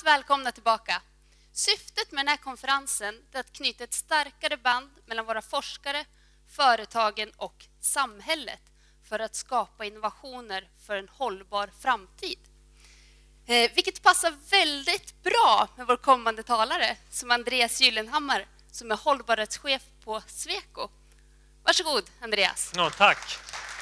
Varmt välkomna tillbaka. Syftet med den här konferensen är att knyta ett starkare band mellan våra forskare, företagen och samhället för att skapa innovationer för en hållbar framtid. Vilket passar väldigt bra med vår kommande talare som Andreas Gyllenhammar som är hållbarhetschef på Sweco. Varsågod Andreas. Ja, tack.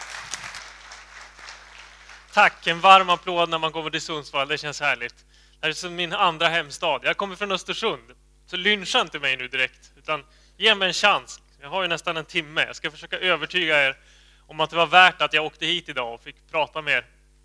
Tack, en varm applåd när man kommer till Sundsvall, det känns härligt. Det här är som min andra hemstad. Jag kommer från Östersund, så lyncha inte mig nu direkt, utan ge mig en chans. Jag har ju nästan en timme. Jag ska försöka övertyga er om att det var värt att jag åkte hit idag och fick prata med er.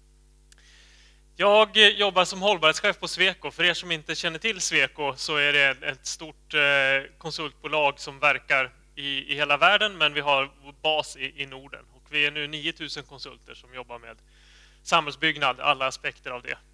Jag jobbar som hållbarhetschef på Sweco. För er som inte känner till Sweco så är det ett stort konsultbolag som verkar i hela världen, men vi har bas i Norden. Och vi är nu 9000 konsulter som jobbar med samhällsbyggnad, alla aspekter av det.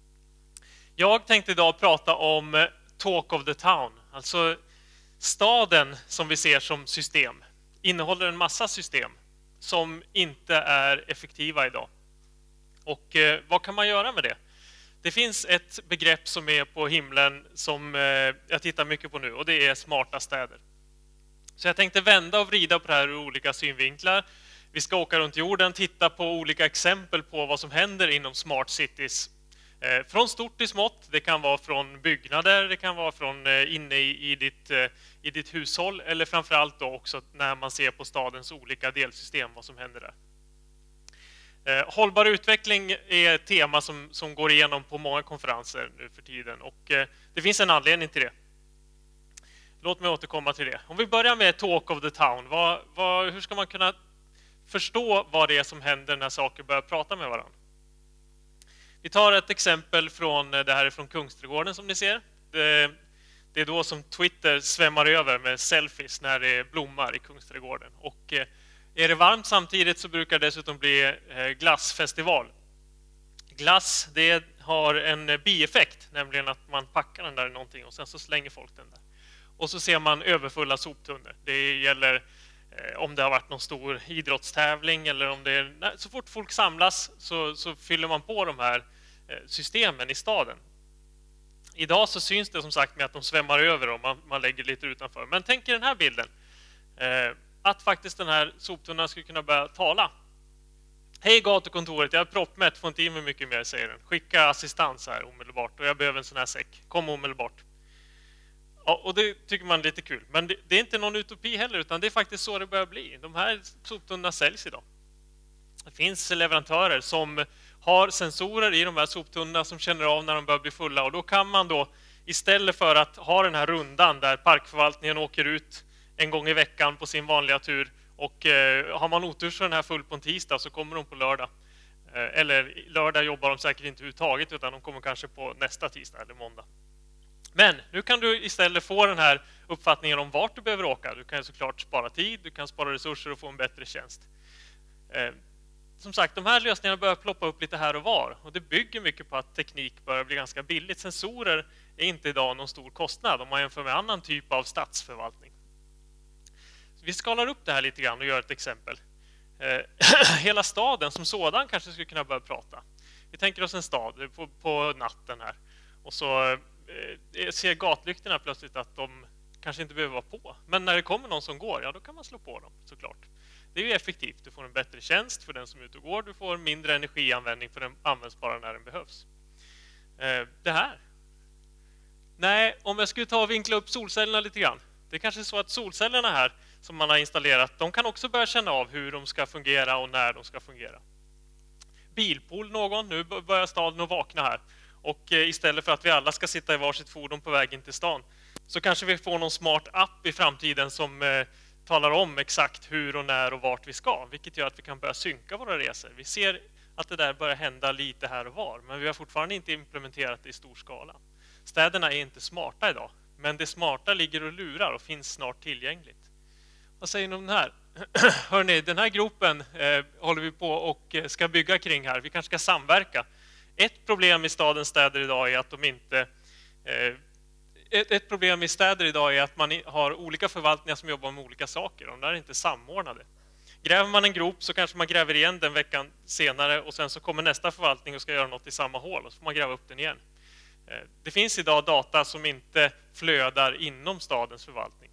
Jag tänkte idag prata om Talk of the Town, alltså staden som vi ser som system. Innehåller en massa system som inte är effektiva idag. Och vad kan man göra med det? Det finns ett begrepp som är på himlen som jag tittar mycket på nu och det är smarta städer. Så jag tänkte vända och vrida på det här ur olika synvinklar. Vi ska åka runt jorden, titta på olika exempel på vad som händer inom smart cities. Från stort till smått, det kan vara från byggnader, det kan vara från inne i ditt hushåll eller framförallt då också när man ser på stadens olika delsystem, vad som händer där. Hållbar utveckling är ett tema som går igenom på många konferenser nu för tiden och det finns en anledning till det. Låt mig återkomma till det. Om vi börjar med Talk of the Town, hur ska man kunna förstå vad det är som händer när saker börjar prata med varandra? Vi tar ett exempel från, det här är från Kungsträdgården som ni ser. Det är då som Twitter svämmar över med selfies när det blommar i Kungsträdgården. Och är det varmt samtidigt så brukar det dessutom bli glassfestival. Glass, det har en bieffekt, nämligen att man packar den där i någonting och sen så slänger folk den där. Och så ser man överfulla soptunnor. Det gäller om det har varit någon stor idrottstävling eller om det är, så fort folk samlas så fyller man på de här systemen i staden. Idag så syns det som sagt med att de svämmar över och man lägger lite utanför. Men tänk er den här bilden. Att faktiskt den här soptunnan skulle kunna börja tala. Hej gatukontoret, jag är proppmätt, får inte in mig mycket mer, säger den. Skicka assistans här omedelbart och jag behöver en sån här säck. Kom omedelbart. Ja, och det tycker man är lite kul. Men det är inte någon utopi heller utan det är faktiskt så det börjar bli. De här soptunnorna säljs idag. Det finns leverantörer som har sensorer i de här soptunnorna som känner av när de börjar bli fulla. Och då kan man då istället för att ha den här rundan där parkförvaltningen åker ut en gång i veckan på sin vanliga tur. Och har man otur så är den här full på en tisdag så kommer de på lördag. Eller lördag jobbar de säkert inte överhuvudtaget utan de kommer kanske på nästa tisdag eller måndag. Men nu kan du istället få den här uppfattningen om vart du behöver åka. Du kan såklart spara tid, du kan spara resurser och få en bättre tjänst. Som sagt, de här lösningarna börjar ploppa upp lite här och var. Och det bygger mycket på att teknik börjar bli ganska billigt. Sensorer är inte idag någon stor kostnad om man jämför med annan typ av stadsförvaltning. Så vi skalar upp det här lite grann och gör ett exempel. Hela staden som sådan kanske skulle kunna börja prata. Vi tänker oss en stad på natten här. Och så ser gatlyktorna plötsligt att de kanske inte behöver vara på. Men när det kommer någon som går, ja då kan man slå på dem såklart. Det är ju effektivt. Du får en bättre tjänst för den som är ute och går. Du får mindre energianvändning för den används bara när den behövs. Det här. Nej, om jag skulle ta och vinkla upp solcellerna lite grann. Det är kanske så att solcellerna här som man har installerat, de kan också börja känna av hur de ska fungera och när de ska fungera. Bilpool någon, nu börjar staden att vakna här. Och istället för att vi alla ska sitta i varsitt fordon på vägen till stan så kanske vi får någon smart app i framtiden som talar om exakt hur och när och vart vi ska. Vilket gör att vi kan börja synka våra resor. Vi ser att det där börjar hända lite här och var. Men vi har fortfarande inte implementerat det i stor skala. Städerna är inte smarta idag. Men det smarta ligger och lurar och finns snart tillgängligt. Vad säger ni om den här? Hörrni, den här gropen håller vi på och ska bygga kring här. Vi kanske ska samverka. Ett problem i stadens städer idag är att de inte... Ett problem i städer idag är att man har olika förvaltningar som jobbar med olika saker. De där är inte samordnade. Gräver man en grop så kanske man gräver igen den veckan senare och sen så kommer nästa förvaltning och ska göra något i samma hål och så får man gräva upp den igen. Det finns idag data som inte flödar inom stadens förvaltning.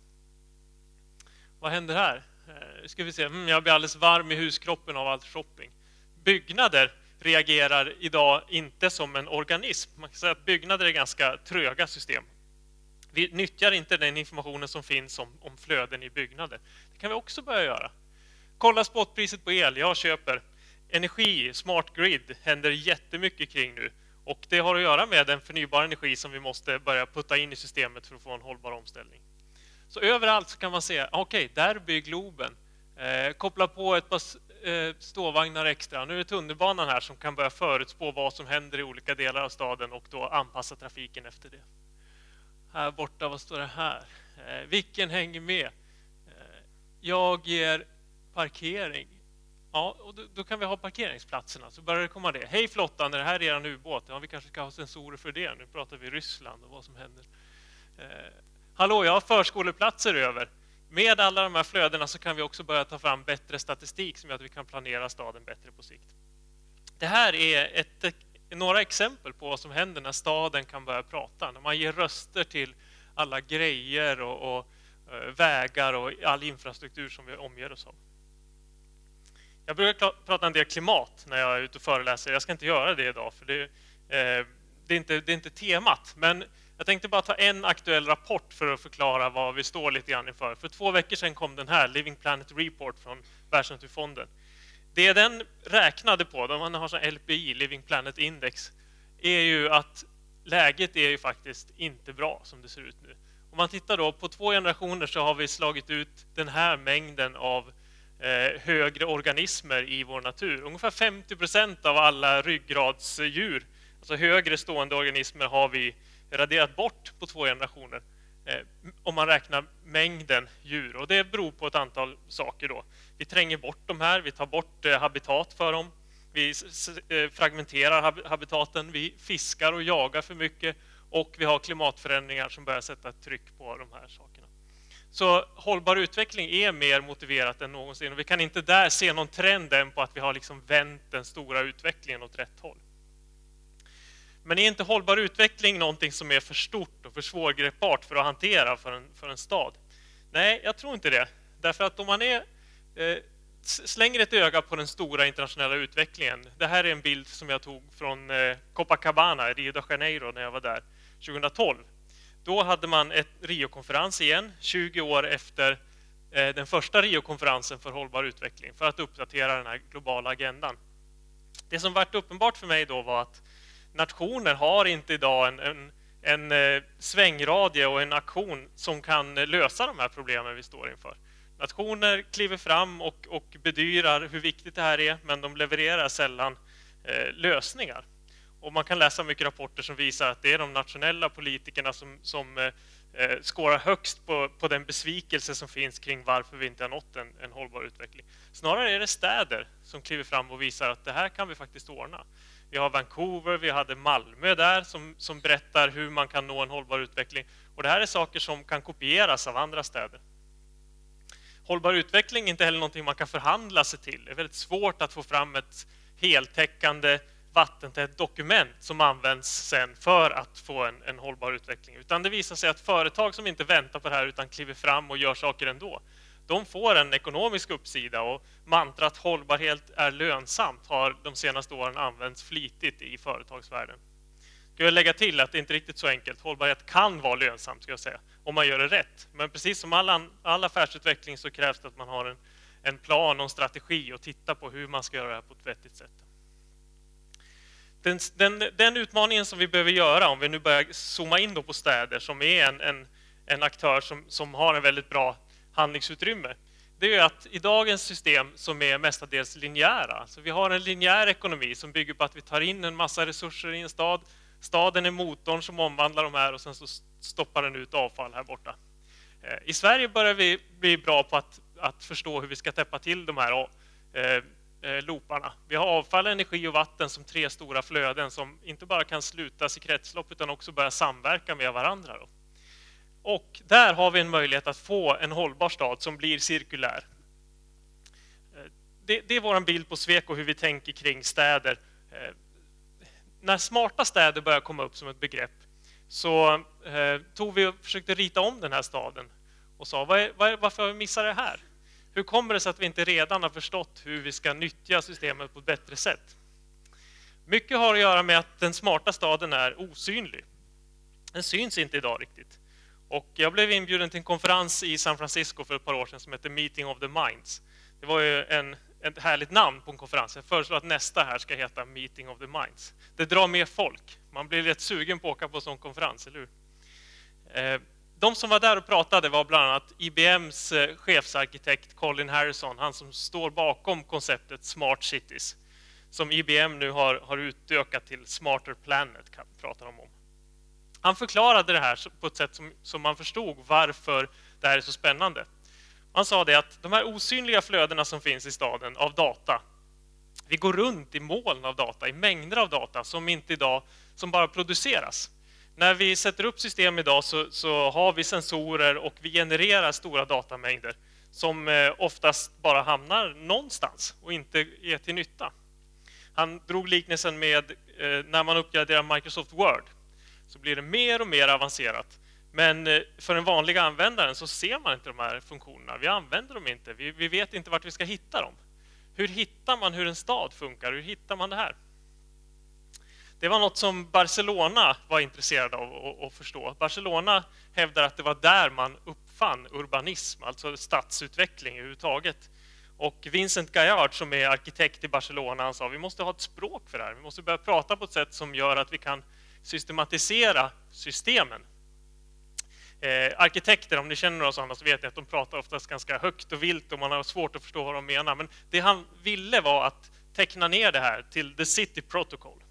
Vad händer här? Ska vi se. Jag blir alldeles varm i huskroppen av allt shopping. Byggnader reagerar idag inte som en organism. Man kan säga att byggnader är ganska tröga system. Vi nyttjar inte den informationen som finns om flöden i byggnader. Det kan vi också börja göra. Kolla spotpriset på el. Jag köper energi, smart grid händer jättemycket kring nu. Och det har att göra med den förnybara energi som vi måste börja putta in i systemet för att få en hållbar omställning. Så överallt så kan man se, okej, där bygger Globen. Koppla på ett par ståvagnar extra. Nu är det tunnelbanan här som kan börja förutspå vad som händer i olika delar av staden och då anpassa trafiken efter det. Här borta, vad står det här? Vilken hänger med? Jag ger parkering. Ja, och då kan vi ha parkeringsplatserna. Så börjar det komma det. Hej flottan, det här är er ubåt. Ja, vi kanske ska ha sensorer för det. Nu pratar vi Ryssland och vad som händer. Hallå, jag har förskoleplatser över. Med alla de här flödena så kan vi också börja ta fram bättre statistik som gör att vi kan planera staden bättre på sikt. Det här är några exempel på vad som händer när staden kan börja prata. När man ger röster till alla grejer och vägar och all infrastruktur som vi omger oss av. Jag brukar prata en del klimat när jag är ute och föreläser. Jag ska inte göra det idag för det är inte temat. Men jag tänkte bara ta en aktuell rapport för att förklara vad vi står lite grann inför. För 2 veckor sedan kom den här Living Planet Report från Världsnaturfonden. Det den räknade på, om man har sån LPI, Living Planet Index, är ju att läget är ju faktiskt inte bra som det ser ut nu. Om man tittar då på 2 generationer så har vi slagit ut den här mängden av högre organismer i vår natur. Ungefär 50% av alla ryggradsdjur, alltså högre stående organismer, har vi raderat bort på 2 generationer. Om man räknar mängden djur. Och det beror på ett antal saker då. Vi tränger bort de här, vi tar bort habitat för dem. Vi fragmenterar habitaten, vi fiskar och jagar för mycket. Och vi har klimatförändringar som börjar sätta ett tryck på de här sakerna. Så hållbar utveckling är mer motiverat än någonsin. Och vi kan inte där se någon trend än på att vi har liksom vänt den stora utvecklingen åt rätt håll. Men är inte hållbar utveckling någonting som är för stort och för svårgreppbart för att hantera för en stad? Nej, jag tror inte det. Därför att om man slänger ett öga på den stora internationella utvecklingen. Det här är en bild som jag tog från Copacabana i Rio de Janeiro när jag var där 2012. Då hade man ett Rio-konferens igen, 20 år efter den första Rio-konferensen för hållbar utveckling, för att uppdatera den här globala agendan. Det som varit uppenbart för mig då var att nationer har inte idag en svängradie och en aktion som kan lösa de här problemen vi står inför. Nationer kliver fram och bedyrar hur viktigt det här är, men de levererar sällan lösningar. Och man kan läsa mycket rapporter som visar att det är de nationella politikerna som skårar högst på den besvikelse som finns kring varför vi inte har nått en hållbar utveckling. Snarare är det städer som kliver fram och visar att det här kan vi faktiskt ordna. Vi har Vancouver, vi hade Malmö där som berättar hur man kan nå en hållbar utveckling. Och det här är saker som kan kopieras av andra städer. Hållbar utveckling är inte heller någonting man kan förhandla sig till. Det är väldigt svårt att få fram ett heltäckande vattentätt dokument som används sen för att få en hållbar utveckling. Utan det visar sig att företag som inte väntar på det här utan kliver fram och gör saker ändå, de får en ekonomisk uppsida, och mantrat hållbarhet är lönsamt har de senaste åren använts flitigt i företagsvärlden. Ska jag lägga till att det inte är riktigt så enkelt. Hållbarhet kan vara lönsamt, ska jag säga, om man gör det rätt. Men precis som all affärsutveckling så krävs det att man har en plan och en strategi och titta på hur man ska göra det här på ett vettigt sätt. Den utmaningen som vi behöver göra, om vi nu börjar zooma in då på städer som är en aktör som har en väldigt bra handlingsutrymme, det är att i dagens system som är mestadels linjära, så vi har en linjär ekonomi som bygger på att vi tar in en massa resurser i en stad. Staden är motorn som omvandlar de här och sen så stoppar den ut avfall här borta. I Sverige börjar vi bli bra på att förstå hur vi ska täppa till de här looparna. Vi har avfall, energi och vatten som 3 stora flöden som inte bara kan slutas i kretslopp utan också börja samverka med varandra då. Och där har vi en möjlighet att få en hållbar stad som blir cirkulär. Det är vår bild på Sweco hur vi tänker kring städer. när smarta städer började komma upp som ett begrepp så tog vi och försökte rita om den här staden och sa varför har vi missat det här? Hur kommer det sig att vi inte redan har förstått hur vi ska nyttja systemet på ett bättre sätt? Mycket har att göra med att den smarta staden är osynlig. Den syns inte idag riktigt. Och jag blev inbjuden till en konferens i San Francisco för ett par år sedan som heter Meeting of the Minds. Det var ju ett härligt namn på en konferens. Jag föreslår att nästa här ska heta Meeting of the Minds. Det drar mer folk. Man blir rätt sugen på att åka på en sån konferens, eller hur? De som var där och pratade var bland annat IBMs chefsarkitekt Colin Harrison, han som står bakom konceptet Smart Cities, som IBM nu har utökat till Smarter Planet, pratar de om. Han förklarade det här på ett sätt som man förstod varför det här är så spännande. Han sa det att de här osynliga flödena som finns i staden av data, vi går runt i moln av data, i mängder av data som bara produceras. När vi sätter upp system idag så har vi sensorer och vi genererar stora datamängder som oftast bara hamnar någonstans och inte är till nytta. Han drog liknelsen med när man uppgraderar Microsoft Word så blir det mer och mer avancerat. Men för den vanliga användaren så ser man inte de här funktionerna. Vi använder dem inte. Vi vet inte vart vi ska hitta dem. Hur hittar man hur en stad funkar? Hur hittar man det här? Det var något som Barcelona var intresserad av att förstå. Barcelona hävdar att det var där man uppfann urbanism, alltså stadsutveckling överhuvudtaget. Och Vincent Gaillard som är arkitekt i Barcelona, han sa vi måste ha ett språk för det här. Vi måste börja prata på ett sätt som gör att vi kan systematisera systemen. Arkitekter, om ni känner några sådana så vet ni att de pratar oftast ganska högt och vilt och man har svårt att förstå vad de menar. Men det han ville var att teckna ner det här till The City Protocol.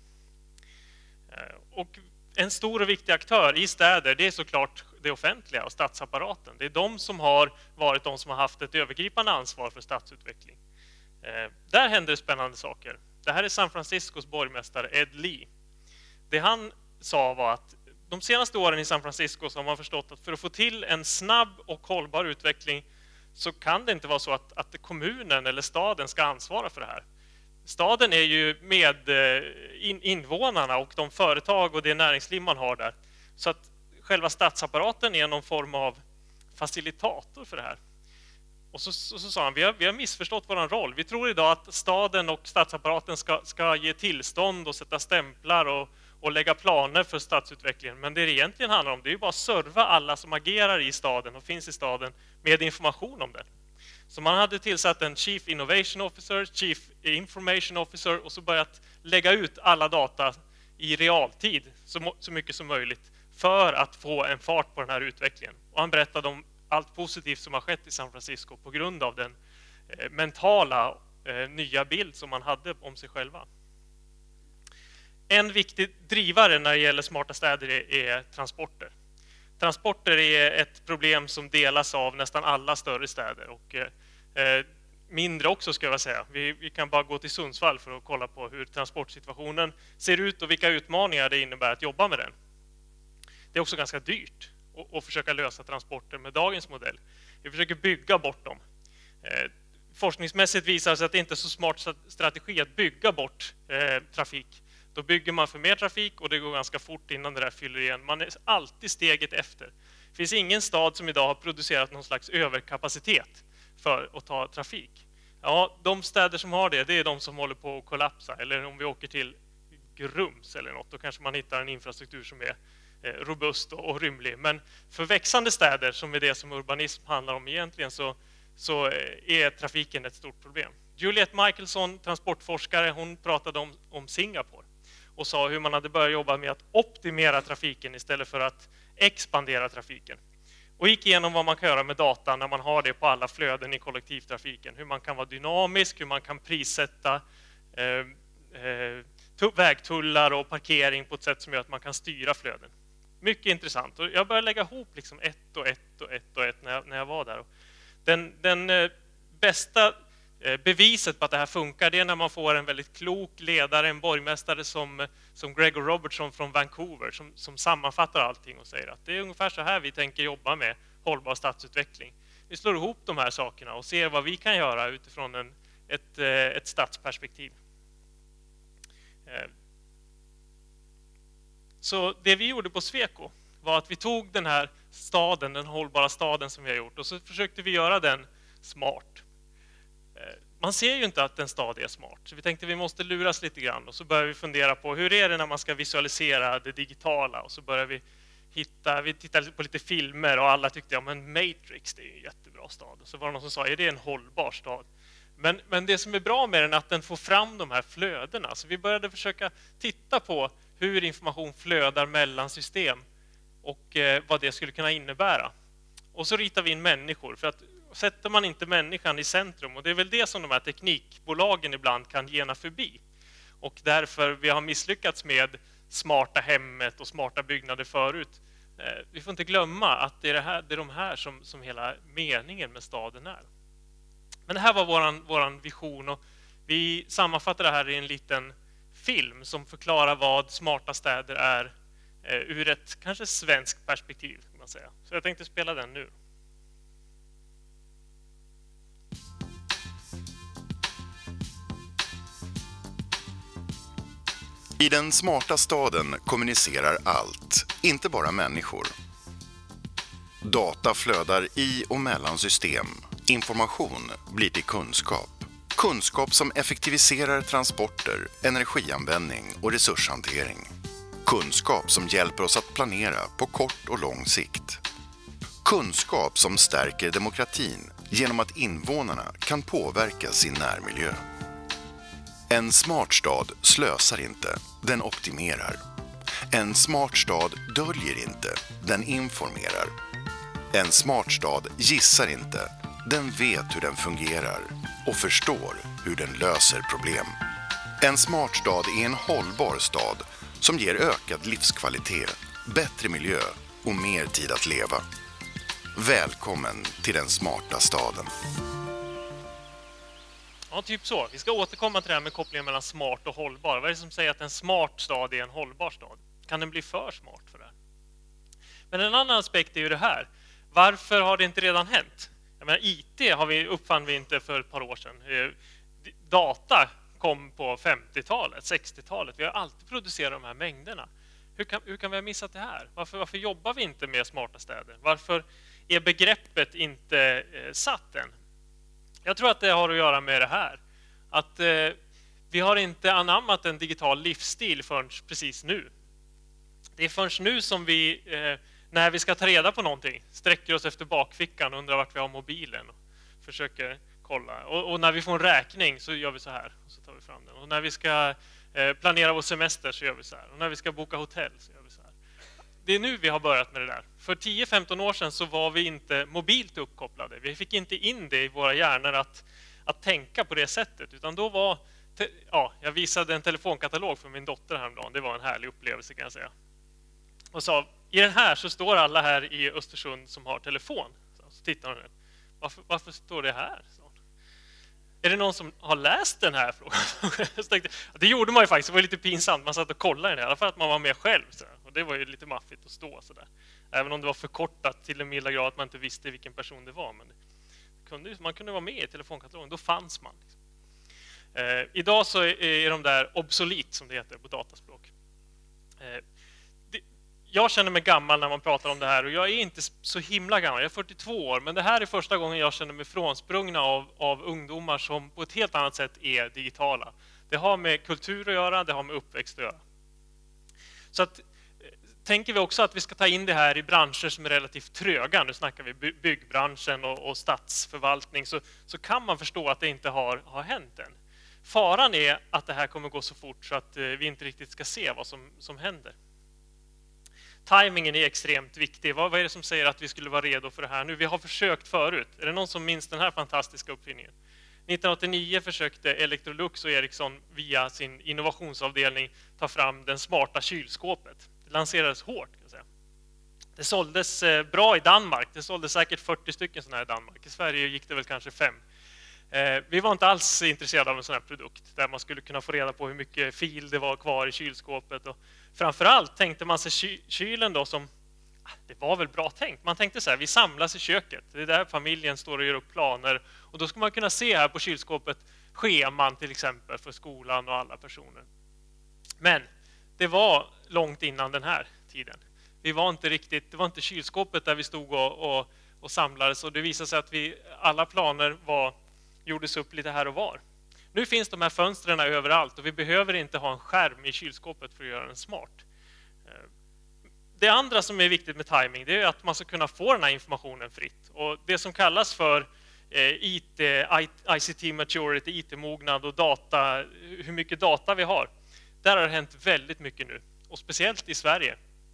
Och en stor och viktig aktör i städer, det är såklart det offentliga och statsapparaten. Det är de som har varit de som har haft ett övergripande ansvar för stadsutveckling. Där händer spännande saker. Det här är San Franciscos borgmästare Ed Lee. Det han sa var att de senaste åren i San Francisco så har man förstått att för att få till en snabb och hållbar utveckling så kan det inte vara så att kommunen eller staden ska ansvara för det här. Staden är ju med invånarna och de företag och det näringsliv man har där. Så att själva statsapparaten är någon form av facilitator för det här. Och så sa han, vi har missförstått vår roll. Vi tror idag att staden och statsapparaten ska ge tillstånd och sätta stämplar och lägga planer för stadsutvecklingen. Men det egentligen handlar om det är ju bara att serva alla som agerar i staden och finns i staden med information om det. Så man hade tillsatt en Chief Innovation Officer, Chief Information Officer och så börjat lägga ut alla data i realtid så mycket som möjligt för att få en fart på den här utvecklingen. Och han berättade om allt positivt som har skett i San Francisco på grund av den mentala nya bild som man hade om sig själva. En viktig drivare när det gäller smarta städer är transporter. Transporter är ett problem som delas av nästan alla större städer och mindre också ska jag säga. Vi kan bara gå till Sundsvall för att kolla på hur transportsituationen ser ut och vilka utmaningar det innebär att jobba med den. Det är också ganska dyrt att försöka lösa transporter med dagens modell. Vi försöker bygga bort dem. Forskningsmässigt visar det sig att det inte är så smart strategi att bygga bort trafik. Då bygger man för mer trafik och det går ganska fort innan det där fyller igen. Man är alltid steget efter. Det finns ingen stad som idag har producerat någon slags överkapacitet för att ta trafik. Ja, de städer som har det är de som håller på att kollapsa. Eller om vi åker till Grums eller något, då kanske man hittar en infrastruktur som är robust och rymlig. Men för växande städer, som är det som urbanism handlar om egentligen, så är trafiken ett stort problem. Juliette Michelson, transportforskare, hon pratade om Singapore och sa hur man hade börjat jobba med att optimera trafiken istället för att expandera trafiken. Och gick igenom vad man kan göra med data när man har det på alla flöden i kollektivtrafiken. Hur man kan vara dynamisk, hur man kan prissätta vägtullar och parkering på ett sätt som gör att man kan styra flöden. Mycket intressant. Och jag började lägga ihop liksom ett när jag var där. Den bästa beviset på att det här funkar, det är när man får en väldigt klok ledare, en borgmästare som Gregor Robertson från Vancouver som sammanfattar allting och säger att det är ungefär så här vi tänker jobba med hållbar stadsutveckling. Vi slår ihop de här sakerna och ser vad vi kan göra utifrån ett stadsperspektiv. Så det vi gjorde på Sweco var att vi tog den här staden, den hållbara staden som vi har gjort, och så försökte vi göra den smart. Man ser ju inte att en stad är smart, så vi tänkte att vi måste luras lite grann, och så började vi fundera på hur är det när man ska visualisera det digitala, och så började vi tittade på lite filmer och alla tyckte ja men Matrix, det är en jättebra stad, och så var det någon som sa är det en hållbar stad? Men det som är bra med den är att den får fram de här flödena, så vi började försöka titta på hur information flödar mellan system och vad det skulle kunna innebära. Och så ritar vi in människor, för att sätter man inte människan i centrum, och det är väl det som de här teknikbolagen ibland kan gena förbi. Och därför vi har misslyckats med smarta hemmet och smarta byggnader förut. Vi får inte glömma att det är de här som hela meningen med staden är. Men det här var våran vision, och vi sammanfattar det här i en liten film som förklarar vad smarta städer är ur ett kanske svenskt perspektiv, kan man säga. Så jag tänkte spela den nu. I den smarta staden kommunicerar allt, inte bara människor. Data flödar i och mellan system. Information blir till kunskap. Kunskap som effektiviserar transporter, energianvändning och resurshantering. Kunskap som hjälper oss att planera på kort och lång sikt. Kunskap som stärker demokratin genom att invånarna kan påverka sin närmiljö. En smart stad slösar inte, den optimerar. En smart stad döljer inte, den informerar. En smart stad gissar inte, den vet hur den fungerar och förstår hur den löser problem. En smart stad är en hållbar stad som ger ökad livskvalitet, bättre miljö och mer tid att leva. Välkommen till den smarta staden. Ja, typ så. Vi ska återkomma till det här med kopplingen mellan smart och hållbar. Vad är det som säger att en smart stad är en hållbar stad? Kan den bli för smart för det här? Men en annan aspekt är ju det här. Varför har det inte redan hänt? Jag menar, IT uppfann vi inte för ett par år sedan. Data kom på 50-talet, 60-talet. Vi har alltid producerat de här mängderna. Hur kan vi ha missat det här? Varför jobbar vi inte med smarta städer? Varför är begreppet inte satt än? Jag tror att det har att göra med det här. Att vi har inte anammat en digital livsstil förrän precis nu. Det är förrän nu som vi, när vi ska ta reda på någonting, sträcker oss efter bakfickan och undrar vart vi har mobilen och försöker kolla. Och när vi får en räkning så gör vi så här och så tar vi fram den. Och när vi ska planera vår semester så gör vi så här. Och när vi ska boka hotell så gör vi så här. Det är nu vi har börjat med det där. För 10-15 år sedan så var vi inte mobilt uppkopplade. Vi fick inte in det i våra hjärnor att tänka på det sättet. Utan då var, jag visade en telefonkatalog för min dotter häromdagen. Det var en härlig upplevelse, kan jag säga. Och sa, i den här så står alla här i Östersund som har telefon. Så tittar hon ner. Varför står det här? Så. Är det någon som har läst den här frågan? Det gjorde man ju faktiskt, det var lite pinsamt. Man satt och kollade den här, i alla fall att man var med själv. Så. Och det var ju lite maffigt att stå så där. Även om det var förkortat till en milda grad att man inte visste vilken person det var. Men man kunde vara med i telefonkatalogen, då fanns man. Liksom. Idag så är de där obsolet, som det heter på dataspråk. Jag känner mig gammal när man pratar om det här, och jag är inte så himla gammal, jag är 42 år, men det här är första gången jag känner mig frånsprungna av ungdomar som på ett helt annat sätt är digitala. Det har med kultur att göra, det har med uppväxt att göra. Så att, tänker vi också att vi ska ta in det här i branscher som är relativt tröga, nu snackar vi byggbranschen och statsförvaltning, så kan man förstå att det inte har hänt än. Faran är att det här kommer gå så fort så att vi inte riktigt ska se vad som händer. Timingen är extremt viktig. Vad är det som säger att vi skulle vara redo för det här nu? Vi har försökt förut. Är det någon som minns den här fantastiska uppfinningen? 1989 försökte Electrolux och Ericsson via sin innovationsavdelning ta fram den smarta kylskåpet. Det lanserades hårt, kan jag säga. Det såldes bra i Danmark. Det såldes säkert 40 stycken sådana här i Danmark. I Sverige gick det väl kanske 5. Vi var inte alls intresserade av en sån här produkt där man skulle kunna få reda på hur mycket fil det var kvar i kylskåpet. Och framförallt tänkte man sig kylen då som, det var väl bra tänkt. Man tänkte så här, vi samlas i köket. Det är där familjen står och gör upp planer. Och då ska man kunna se här på kylskåpet scheman till exempel för skolan och alla personer. Men det var långt innan den här tiden. Det var inte kylskåpet där vi stod och samlades, och det visade sig att alla planer gjordes upp lite här och var. Nu finns de här fönstren överallt och vi behöver inte ha en skärm i kylskåpet för att göra den smart. Det andra som är viktigt med timing, det är att man ska kunna få den här informationen fritt. Och det som kallas för ICT maturity, IT-mognad och data, hur mycket data vi har. Där har det hänt väldigt mycket nu, och speciellt i Sverige.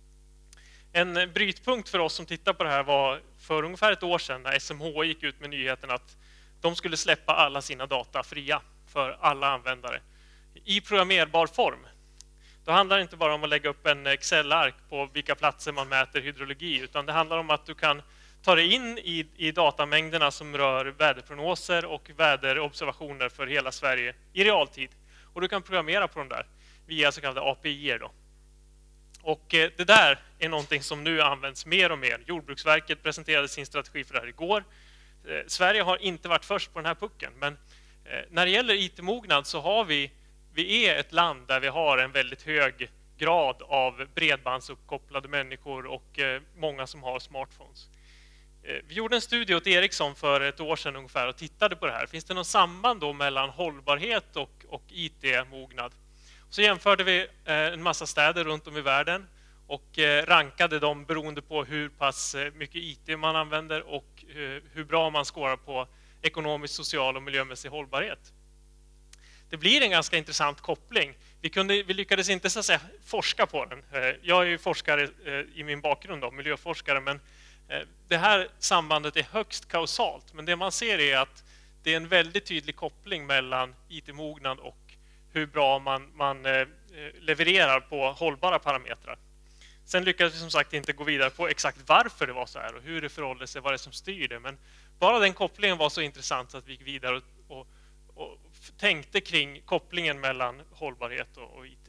En brytpunkt för oss som tittar på det här var för ungefär ett år sedan när SMHI gick ut med nyheten att de skulle släppa alla sina data fria för alla användare i programmerbar form. Då handlar det inte bara om att lägga upp en Excel-ark på vilka platser man mäter hydrologi, utan det handlar om att du kan ta dig in i datamängderna som rör väderprognoser och väderobservationer för hela Sverige i realtid. Och du kan programmera på dem där via så kallade API-er då. Och det där är någonting som nu används mer och mer. Jordbruksverket presenterade sin strategi för det här igår. Sverige har inte varit först på den här pucken, men när det gäller IT-mognad så har vi är ett land där vi har en väldigt hög grad av bredbandsuppkopplade människor och många som har smartphones. Vi gjorde en studie åt Ericsson för ett år sedan ungefär och tittade på det här. Finns det någon samband då mellan hållbarhet och IT-mognad? Så jämförde vi en massa städer runt om i världen och rankade dem beroende på hur pass mycket IT man använder och hur bra man skårar på ekonomisk, social och miljömässig hållbarhet. Det blir en ganska intressant koppling. Vi lyckades inte så att säga forska på den. Jag är ju forskare i min bakgrund då, miljöforskare, men det här sambandet är högst kausalt. Men det man ser är att det är en väldigt tydlig koppling mellan IT-mognad och hur bra man levererar på hållbara parametrar. Sen lyckades vi som sagt inte gå vidare på exakt varför det var så här och hur det förhåller sig, vad det som styr det. Men bara den kopplingen var så intressant att vi gick vidare och tänkte kring kopplingen mellan hållbarhet och IT.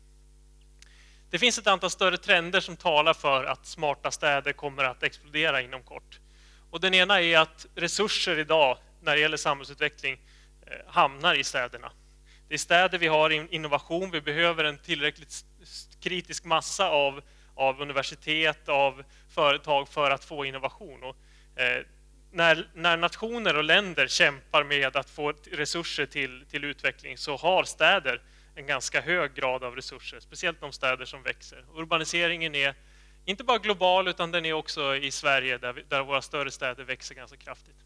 Det finns ett antal större trender som talar för att smarta städer kommer att explodera inom kort. Och den ena är att resurser idag när det gäller samhällsutveckling hamnar i städerna. Det är städer vi har innovation, vi behöver en tillräckligt kritisk massa av universitet, av företag för att få innovation. Och, när nationer och länder kämpar med att få resurser till utveckling så har städer en ganska hög grad av resurser, speciellt de städer som växer. Urbaniseringen är inte bara global utan den är också i Sverige där våra större städer växer ganska kraftigt.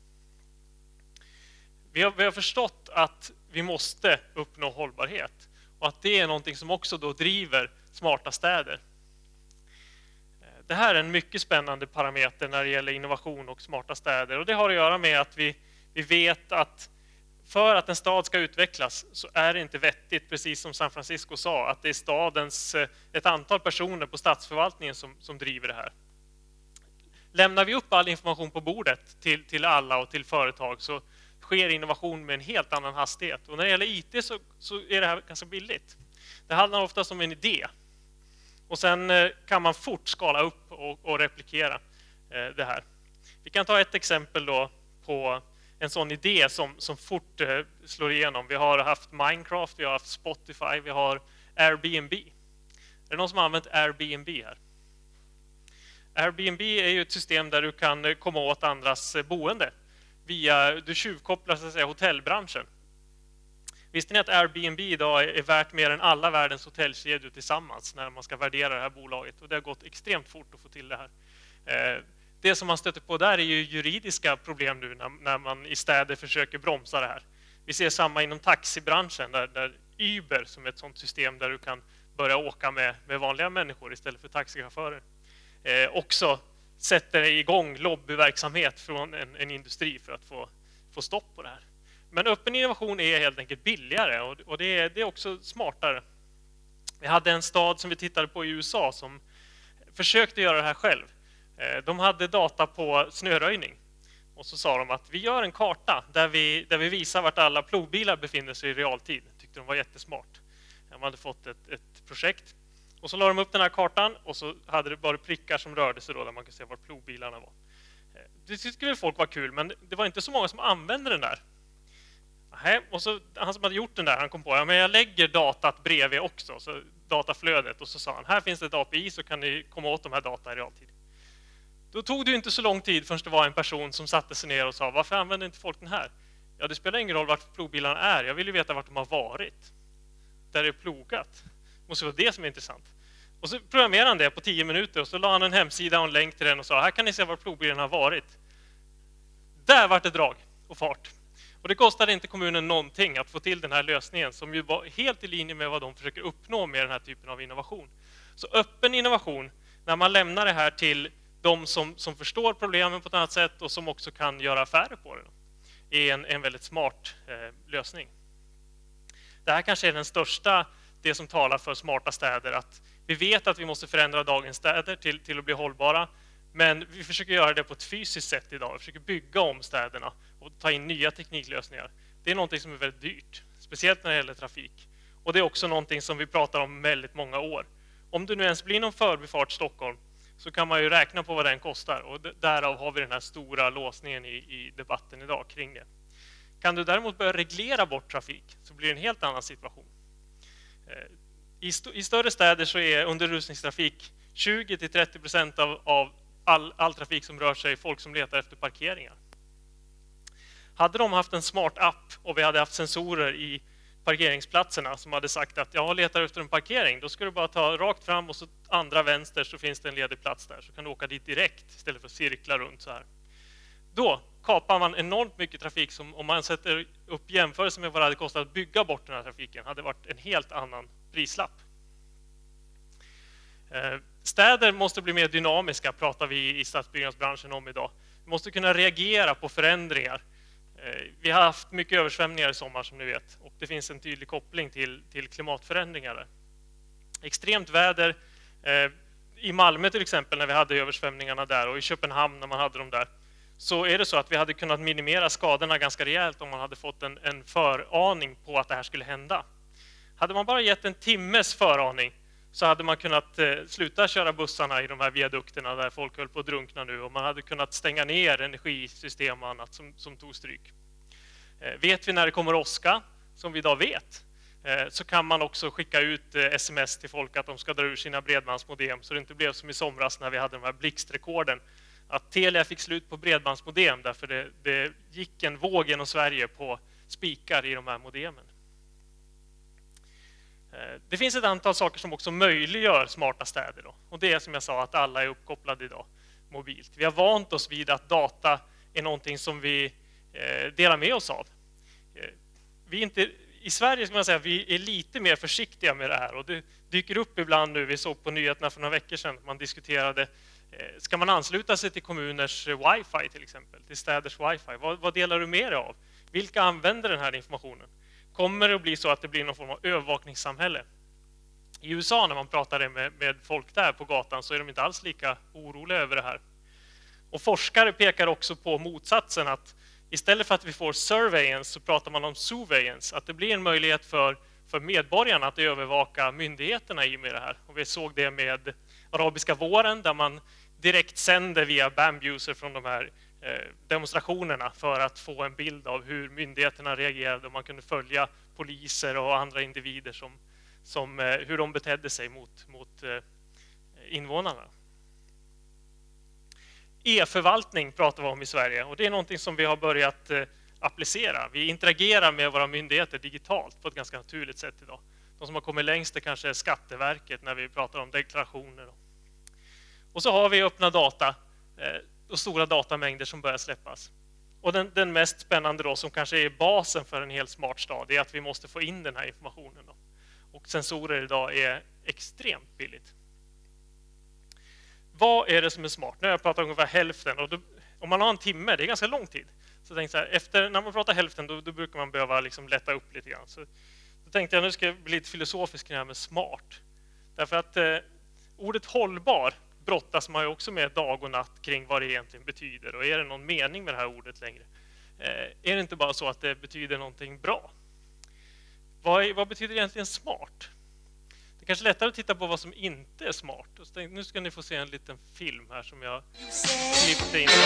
Vi har förstått att vi måste uppnå hållbarhet och att det är någonting som också då driver smarta städer. Det här är en mycket spännande parameter när det gäller innovation och smarta städer, och det har att göra med att vi vet att för att en stad ska utvecklas så är det inte vettigt, precis som San Francisco sa, att det är ett antal personer på statsförvaltningen som driver det här. Lämnar vi upp all information på bordet till alla och till företag så sker innovation med en helt annan hastighet. Och när det gäller IT så är det här ganska billigt. Det handlar oftast om en idé. Och sen kan man fort skala upp och replikera det här. Vi kan ta ett exempel då på en sån idé som fort slår igenom. Vi har haft Minecraft, vi har haft Spotify, vi har Airbnb. Är det någon som har använt Airbnb här? Airbnb är ju ett system där du kan komma åt andras boende. Du tjuvkopplar så att säga hotellbranschen. Visste ni att Airbnb idag är värt mer än alla världens hotellkedjor tillsammans när man ska värdera det här bolaget? Och det har gått extremt fort att få till det här. Det som man stöter på där är ju juridiska problem nu när man i städer försöker bromsa det här. Vi ser samma inom taxibranschen där Uber, som är ett sådant system där du kan börja åka med vanliga människor istället för taxichaufförer, också sätter igång lobbyverksamhet från en industri för att få stopp på det här. Men öppen innovation är helt enkelt billigare och det är också smartare. Vi hade en stad som vi tittade på i USA som försökte göra det här själv. De hade data på snöröjning och så sa de att vi gör en karta där vi visar vart alla plogbilar befinner sig i realtid. Tyckte de var jättesmart. De hade fått ett projekt och så la de upp den här kartan och så hade det bara prickar som rörde sig då där man kan se var plogbilarna var. Det tyckte väl folk var kul, men det var inte så många som använde den där. Och så han som hade gjort den där, han kom på, ja, men jag lägger datat bredvid också. Så dataflödet och så sa han, här finns det ett API så kan ni komma åt de här data i realtid. Då tog det ju inte så lång tid förrän det var en person som satte sig ner och sa, varför använder inte folk den här? Ja, det spelar ingen roll vart plogbilarna är, jag vill ju veta vart de har varit. Där det är plogat. Det måste vara det som är intressant. Och så programmerade han det på 10 minuter och så la han en hemsida och en länk till den och sa, här kan ni se var plogbilarna har varit. Där var det drag och fart. Och det kostade inte kommunen någonting att få till den här lösningen som ju var helt i linje med vad de försöker uppnå med den här typen av innovation. Så öppen innovation, när man lämnar det här till de som förstår problemen på ett annat sätt och som också kan göra affärer på det, är en väldigt smart lösning. Det här kanske är den största, det som talar för smarta städer, att vi vet att vi måste förändra dagens städer till att bli hållbara, men vi försöker göra det på ett fysiskt sätt idag. Vi försöker bygga om städerna och ta in nya tekniklösningar. Det är någonting som är väldigt dyrt, speciellt när det gäller trafik. Och det är också någonting som vi pratar om väldigt många år. Om det nu ens blir någon förbifart Stockholm så kan man ju räkna på vad den kostar. Och därav har vi den här stora låsningen i debatten idag kring det. Kan du däremot börja reglera bort trafik så blir det en helt annan situation. I större städer så är under rusningstrafik 20-30% av all trafik som rör sig folk som letar efter parkeringar. Hade de haft en smart app och vi hade haft sensorer i parkeringsplatserna som hade sagt att jag letar efter en parkering, då ska du bara ta rakt fram och så andra vänster så finns det en ledig plats där, så kan du åka dit direkt istället för att cirkla runt så här. Då kapar man enormt mycket trafik som, om man sätter upp jämförelse med vad det hade kostat att bygga bort den här trafiken, hade varit en helt annan prislapp. Städer måste bli mer dynamiska, pratar vi i stadsbyggnadsbranschen om idag. Vi måste kunna reagera på förändringar. Vi har haft mycket översvämningar i sommar som ni vet, och det finns en tydlig koppling till klimatförändringar där. Extremt väder, i Malmö till exempel när vi hade översvämningarna där, och i Köpenhamn när man hade dem där, så är det så att vi hade kunnat minimera skadorna ganska rejält om man hade fått en föraning på att det här skulle hända. Hade man bara gett en timmes föraning så hade man kunnat sluta köra bussarna i de här viadukterna där folk höll på att drunkna nu, och man hade kunnat stänga ner energisystem och annat som tog stryk. Vet vi när det kommer åska, som vi idag vet, så kan man också skicka ut sms till folk att de ska dra ur sina bredbandsmodem, så det inte blev som i somras när vi hade de här blixtrekorden. Att Telia fick slut på bredbandsmodem därför det gick en våg genom Sverige på spikar i de här modemen. Det finns ett antal saker som också möjliggör smarta städer då. Och det är som jag sa att alla är uppkopplade idag mobilt. Vi har vant oss vid att data är någonting som vi delar med oss av. I Sverige ska man säga att vi är lite mer försiktiga med det här, och det dyker upp ibland nu. Vi såg på nyheterna för några veckor sedan att man diskuterade, ska man ansluta sig till kommuners wifi till exempel, till städers wifi? Vad delar du med dig av? Vilka använder den här informationen? Kommer det att bli så att det blir någon form av övervakningssamhälle? I USA när man pratade med folk där på gatan så är de inte alls lika oroliga över det här. Och forskare pekar också på motsatsen, att istället för att vi får surveillance så pratar man om surveillance, att det blir en möjlighet för medborgarna att övervaka myndigheterna i med det här. Och vi såg det med arabiska våren där man direkt sände via Bambuser från de här demonstrationerna för att få en bild av hur myndigheterna reagerade, och man kunde följa poliser och andra individer hur de betedde sig mot invånarna. E-förvaltning pratar vi om i Sverige, och det är någonting som vi har börjat applicera. Vi interagerar med våra myndigheter digitalt på ett ganska naturligt sätt idag. De som har kommit längst är kanske Skatteverket när vi pratar om deklarationer. Och så har vi öppna data och stora datamängder som börjar släppas. Och den mest spännande då, som kanske är basen för en helt smart stad, är att vi måste få in den här informationen då. Och sensorer idag är extremt billigt. Vad är det som är smart? Nu har jag pratat ungefär hälften, och om man har en timme, det är ganska lång tid. Så tänkte jag så här, när man pratar hälften då brukar man behöva liksom lätta upp lite grann. Så då tänkte jag nu ska jag bli lite filosofisk kring det här med smart. Därför att ordet hållbar brottas man ju också med dag och natt kring vad det egentligen betyder. Och är det någon mening med det här ordet längre? Är det inte bara så att det betyder någonting bra? Vad betyder egentligen smart? Det är kanske lättare att titta på vad som inte är smart. Och så tänkte, nu ska ni få se en liten film här som jag klippte in.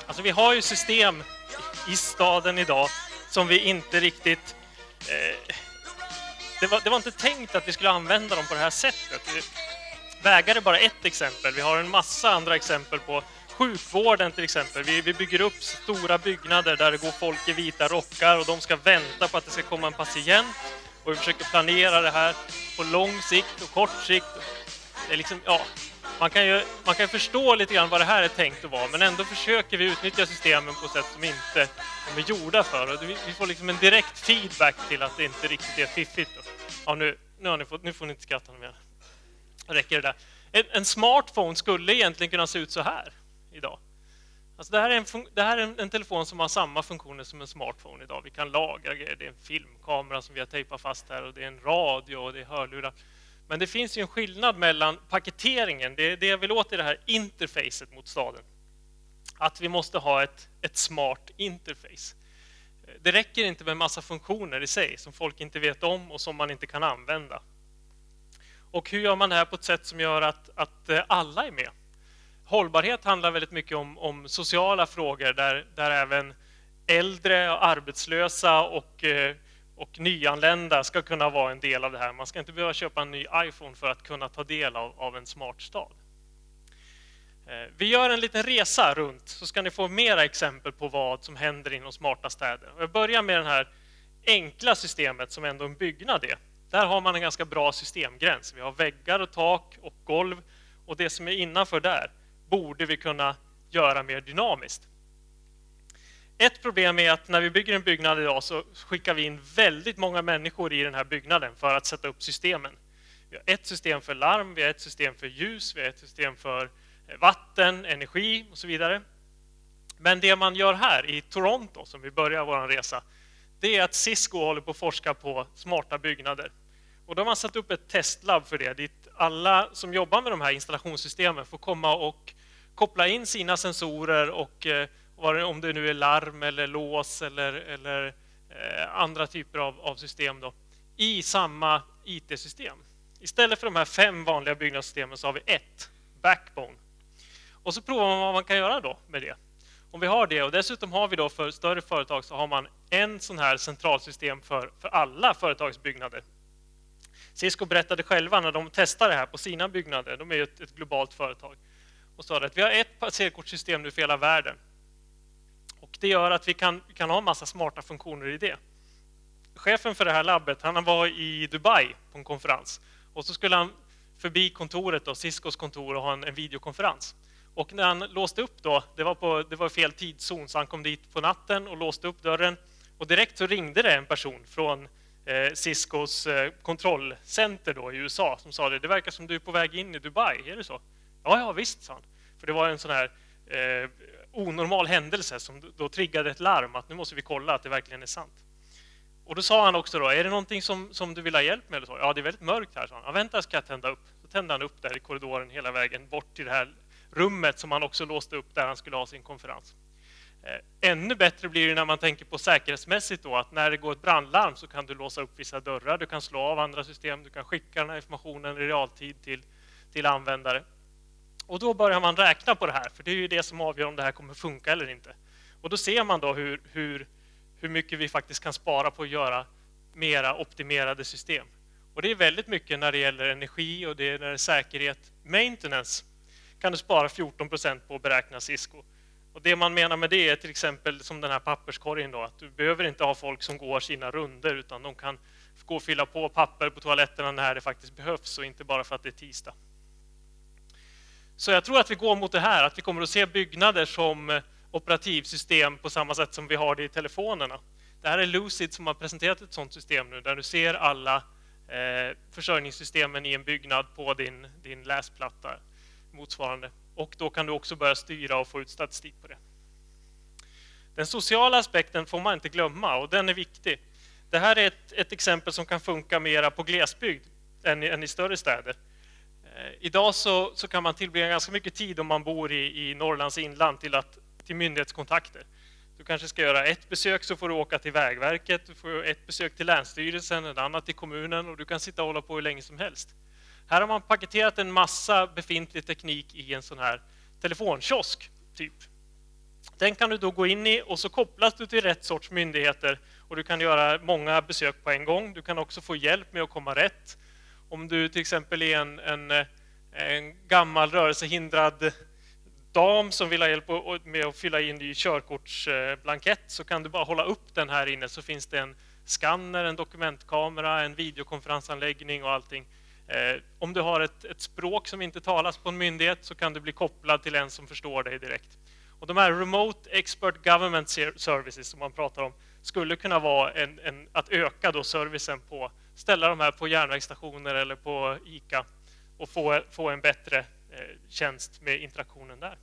Alltså vi har ju system i staden idag som vi inte riktigt... Det var inte tänkt att vi skulle använda dem på det här sättet. Vägar är bara ett exempel. Vi har en massa andra exempel på sjukvården till exempel. Vi bygger upp stora byggnader där det går folk i vita rockar och de ska vänta på att det ska komma en patient. Och vi försöker planera det här på lång sikt och kort sikt. Det är liksom, ja, man kan ju förstå lite grann vad det här är tänkt att vara, men ändå försöker vi utnyttja systemen på sätt som inte de är gjorda för. Och vi får liksom en direkt feedback till att det inte riktigt är fiffigt. Ja, nu får ni inte skratta mer. Räcker det där. En smartphone skulle egentligen kunna se ut så här idag. Alltså det här är en telefon som har samma funktioner som en smartphone idag. Vi kan lagra grejer. Det är en filmkamera som vi har tejpat fast här och det är en radio och det är hörlurar. Men det finns ju en skillnad mellan paketeringen. Det jag vill åt i det här interfacet mot staden. Att vi måste ha ett smart interface. Det räcker inte med en massa funktioner i sig som folk inte vet om och som man inte kan använda. Och hur gör man det här på ett sätt som gör att alla är med? Hållbarhet handlar väldigt mycket om sociala frågor där även äldre, arbetslösa och nyanlända ska kunna vara en del av det här. Man ska inte behöva köpa en ny iPhone för att kunna ta del av en smart stad. Vi gör en liten resa runt så ska ni få mera exempel på vad som händer inom smarta städer. Jag börjar med det här enkla systemet som ändå en byggnad är. Där har man en ganska bra systemgräns. Vi har väggar och tak och golv och det som är innanför där borde vi kunna göra mer dynamiskt. Ett problem är att när vi bygger en byggnad idag så skickar vi in väldigt många människor i den här byggnaden för att sätta upp systemen. Vi har ett system för larm, vi har ett system för ljus, vi har ett system för vatten, energi och så vidare. Men det man gör här i Toronto, som vi börjar vår resa, det är att Cisco håller på att forska på smarta byggnader. Och då har man satt upp ett testlab för det, dit alla som jobbar med de här installationssystemen får komma och koppla in sina sensorer och om det nu är larm eller lås eller andra typer av system då, i samma IT-system. Istället för de här 5 vanliga byggnadssystemen så har vi ett, Backbone. Och så provar man vad man kan göra då med det. Om vi har det, och dessutom har vi då för större företag så har man en sån här centralsystem för alla företagsbyggnader. Cisco berättade själva när de testade det här på sina byggnader, de är ju ett globalt företag, och sa att vi har ett passerkortssystem nu för hela världen. Och det gör att vi kan ha en massa smarta funktioner i det. Chefen för det här labbet, han var i Dubai på en konferens. Och så skulle han förbi kontoret då, Ciscos kontor, och ha en videokonferens. Och när han låste upp då, det var fel tidszon, så han kom dit på natten och låste upp dörren. Och direkt så ringde det en person från Ciscos kontrollcenter då i USA som sa det verkar som du är på väg in i Dubai, är det så? Ja visst, sa han. För det var en sån här onormal händelse som då triggade ett larm att nu måste vi kolla att det verkligen är sant. Och då sa han också då, är det någonting som du vill ha hjälp med? Eller så? Ja, det är väldigt mörkt här, sa han. Ja, vänta, ska jag tända upp. Så tände han upp där i korridoren hela vägen bort till det här rummet som han också låste upp där han skulle ha sin konferens. Ännu bättre blir det när man tänker på säkerhetsmässigt då, att när det går ett brandlarm så kan du låsa upp vissa dörrar, du kan slå av andra system, du kan skicka den här informationen i realtid till användare. Och då börjar man räkna på det här, för det är ju det som avgör om det här kommer funka eller inte. Och då ser man då hur mycket vi faktiskt kan spara på att göra mera optimerade system. Och det är väldigt mycket när det gäller energi och det är säkerhet. Maintenance kan du spara 14% på att beräkna Cisco. Och det man menar med det är till exempel som den här papperskorgen då, att du behöver inte ha folk som går sina runder, utan de kan gå och fylla på papper på toaletterna när det faktiskt behövs och inte bara för att det är tisdag. Så jag tror att vi går mot det här, att vi kommer att se byggnader som operativsystem på samma sätt som vi har det i telefonerna. Det här är Lucid som har presenterat ett sådant system nu, där du ser alla försörjningssystemen i en byggnad på din läsplatta motsvarande. Och då kan du också börja styra och få ut statistik på det. Den sociala aspekten får man inte glömma, och den är viktig. Det här är ett exempel som kan funka mera på glesbygd än i större städer. Idag så kan man tillbringa ganska mycket tid om man bor i Norrlands inland till myndighetskontakter. Du kanske ska göra ett besök, så får du åka till Vägverket, du får ett besök till Länsstyrelsen, ett annat till kommunen, och du kan sitta och hålla på hur länge som helst. Här har man paketerat en massa befintlig teknik i en sån här telefonkiosk typ. Den kan du då gå in i och så kopplas du till rätt sorts myndigheter och du kan göra många besök på en gång. Du kan också få hjälp med att komma rätt. Om du till exempel är en gammal rörelsehindrad dam som vill ha hjälp med att fylla in i körkortsblankett, så kan du bara hålla upp den här inne, så finns det en skanner, en dokumentkamera, en videokonferensanläggning och allting. Om du har ett språk som inte talas på en myndighet så kan du bli kopplad till en som förstår dig direkt. Och de här Remote Expert Government Services som man pratar om skulle kunna vara att öka då servicen på, ställa de här på järnvägsstationer eller på ICA och få en bättre tjänst med interaktionen där.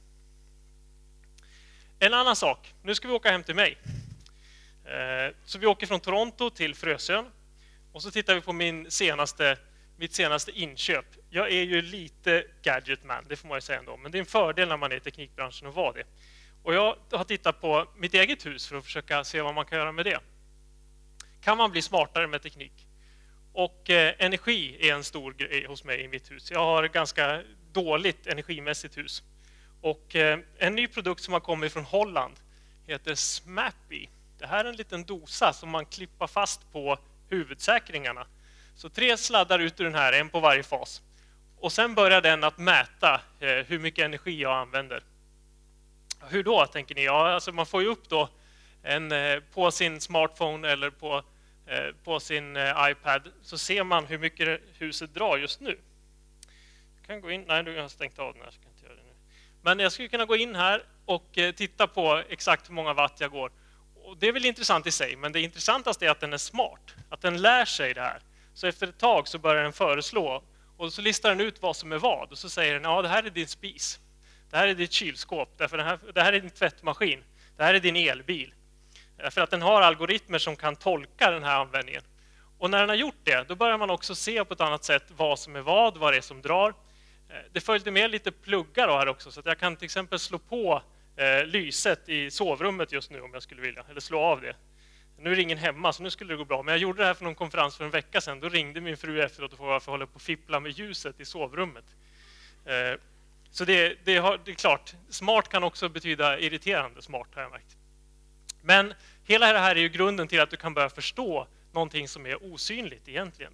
En annan sak, nu ska vi åka hem till mig. Så vi åker från Toronto till Frösön och så tittar vi på mitt senaste inköp. Jag är ju lite gadgetman, det får man ju säga ändå, men det är en fördel när man är i teknikbranschen att vara det. Och jag har tittat på mitt eget hus för att försöka se vad man kan göra med det. Kan man bli smartare med teknik? Och energi är en stor grej hos mig i mitt hus. Jag har ett ganska dåligt energimässigt hus. Och en ny produkt som har kommit från Holland heter Smappy. Det här är en liten dosa som man klippar fast på huvudsäkringarna. Så 3 sladdar ut ur den här, en på varje fas. Och sen börjar den att mäta hur mycket energi jag använder. Hur då, tänker ni? Ja, alltså man får ju upp då på sin smartphone eller på sin iPad, så ser man hur mycket huset drar just nu. Jag kan gå in, nej, du har stängt av den här, så kan jag inte göra det nu. Men jag skulle kunna gå in här och titta på exakt hur många watt jag går. Och det är väl intressant i sig, men det intressantaste är att den är smart. Att den lär sig det här. Så efter ett tag så börjar den föreslå. Och så listar den ut vad som är vad. Och så säger den, ja, det här är din spis. Det här är ditt kylskåp. Det här är din tvättmaskin. Det här är din elbil. För att den har algoritmer som kan tolka den här användningen. Och när den har gjort det, då börjar man också se på ett annat sätt vad som är vad det är som drar. Det följde med lite pluggar här också, så att jag kan till exempel slå på lyset i sovrummet just nu om jag skulle vilja, eller slå av det. Nu är det ingen hemma, så nu skulle det gå bra. Men jag gjorde det här för någon konferens för en vecka sedan. Då ringde min fru efteråt och frågade varför jag håller på att fippla med ljuset i sovrummet. Så det är klart, smart kan också betyda irriterande smart, har jag märkt. Men hela det här är ju grunden till att du kan börja förstå någonting som är osynligt egentligen.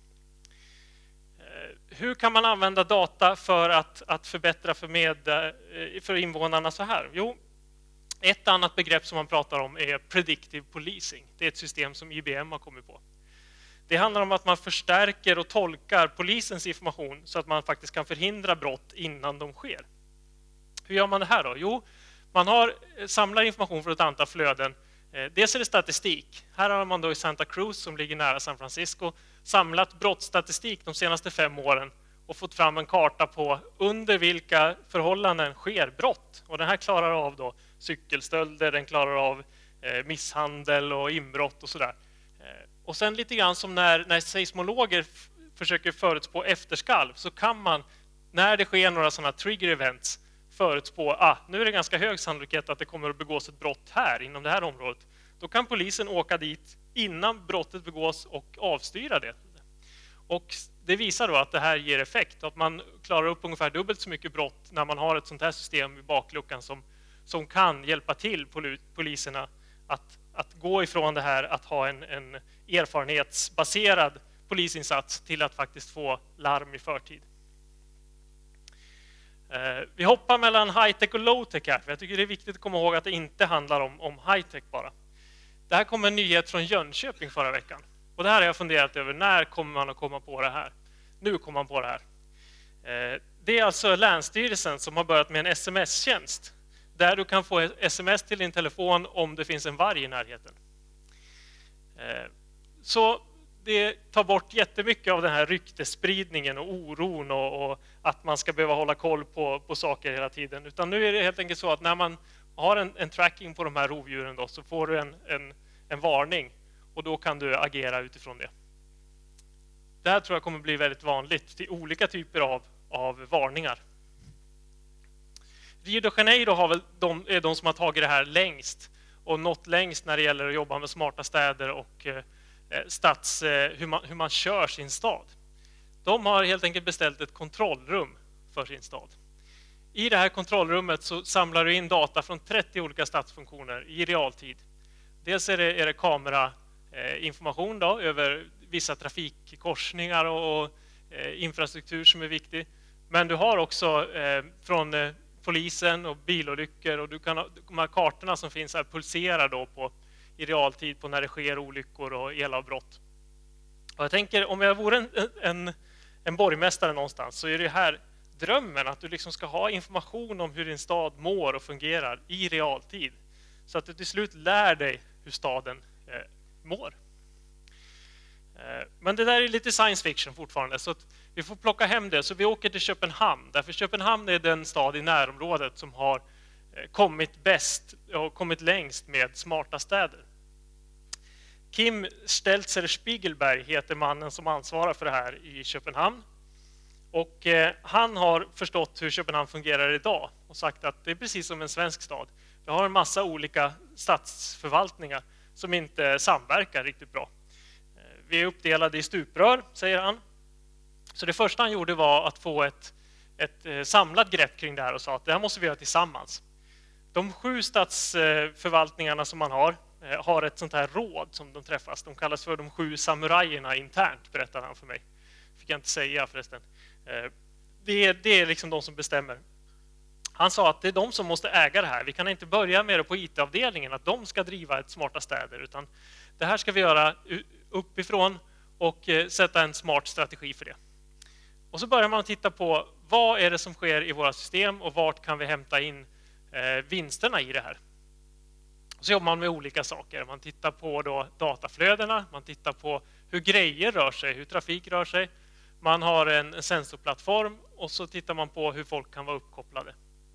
Hur kan man använda data för att förbättra för invånarna så här? Jo, ett annat begrepp som man pratar om är predictive policing. Det är ett system som IBM har kommit på. Det handlar om att man förstärker och tolkar polisens information så att man faktiskt kan förhindra brott innan de sker. Hur gör man det här då? Jo, man samlar information från ett antal flöden. Dels är det statistik. Här har man då i Santa Cruz, som ligger nära San Francisco, samlat brottsstatistik de senaste 5 åren och fått fram en karta på under vilka förhållanden sker brott. Och den här klarar av då cykelstölder, den klarar av misshandel och inbrott och sådär. Och sen lite grann som när seismologer försöker förutspå efterskalv, så kan man, när det sker några sådana trigger events, förutspå nu är det ganska hög sannolikhet att det kommer att begås ett brott här inom det här området. Då kan polisen åka dit innan brottet begås och avstyra det. Och det visar då att det här ger effekt, att man klarar upp ungefär dubbelt så mycket brott när man har ett sånt här system i bakluckan som kan hjälpa till poliserna att gå ifrån det här att ha en erfarenhetsbaserad polisinsats till att faktiskt få larm i förtid. Vi hoppar mellan high-tech och low-tech här, för jag tycker det är viktigt att komma ihåg att det inte handlar om high-tech bara. Det här kom en nyhet från Jönköping förra veckan. Och det här har jag funderat över, när kommer man att komma på det här? Nu kommer man på det här. Det är alltså Länsstyrelsen som har börjat med en sms-tjänst. Där du kan få sms till din telefon om det finns en varg i närheten. Så det tar bort jättemycket av den här ryktesspridningen och oron och att man ska behöva hålla koll på saker hela tiden. Utan nu är det helt enkelt så att när man har en tracking på de här rovdjuren då, så får du en varning och då kan du agera utifrån det. Det här tror jag kommer bli väldigt vanligt till olika typer av varningar. Rio de Janeiro är de som har tagit det här längst och nått längst när det gäller att jobba med smarta städer och hur man kör sin stad. De har helt enkelt beställt ett kontrollrum för sin stad. I det här kontrollrummet så samlar du in data från 30 olika stadsfunktioner i realtid. Dels är det kamerainformation då, över vissa trafikkorsningar och infrastruktur som är viktig. Men du har också från polisen och bilolyckor, och de här kartorna som finns här pulserar då i realtid på när det sker olyckor och elavbrott. Och jag tänker, om jag vore en borgmästare någonstans, så är det här drömmen, att du liksom ska ha information om hur din stad mår och fungerar i realtid, så att du till slut lär dig hur staden mår. Men det där är lite science fiction fortfarande, så att vi får plocka hem det. Så vi åker till Köpenhamn, därför Köpenhamn är den stad i närområdet som har kommit bäst och kommit längst med smarta städer. Kim Stelzer Spiegelberg heter mannen som ansvarar för det här i Köpenhamn. Och han har förstått hur Köpenhamn fungerar idag och sagt att det är precis som en svensk stad. Vi har en massa olika stadsförvaltningar som inte samverkar riktigt bra. Vi är uppdelade i stuprör, säger han. Så det första han gjorde var att få ett samlat grepp kring det här och sa att det här måste vi göra tillsammans. De 7 stadsförvaltningarna som man har ett sånt här råd som de träffas. De kallas för de 7 samurajerna internt, berättar han för mig. Fick jag inte säga förresten. Det är liksom de som bestämmer. Han sa att det är de som måste äga det här. Vi kan inte börja med det på IT-avdelningen, att de ska driva ett smarta städer, utan det här ska vi göra uppifrån och sätta en smart strategi för det. Och så börjar man titta på vad är det som sker i våra system och vart kan vi hämta in vinsterna i det här. Så jobbar man med olika saker. Man tittar på då dataflödena, man tittar på hur grejer rör sig, hur trafik rör sig. Man har en sensorplattform och så tittar man på hur folk kan vara uppkopplade.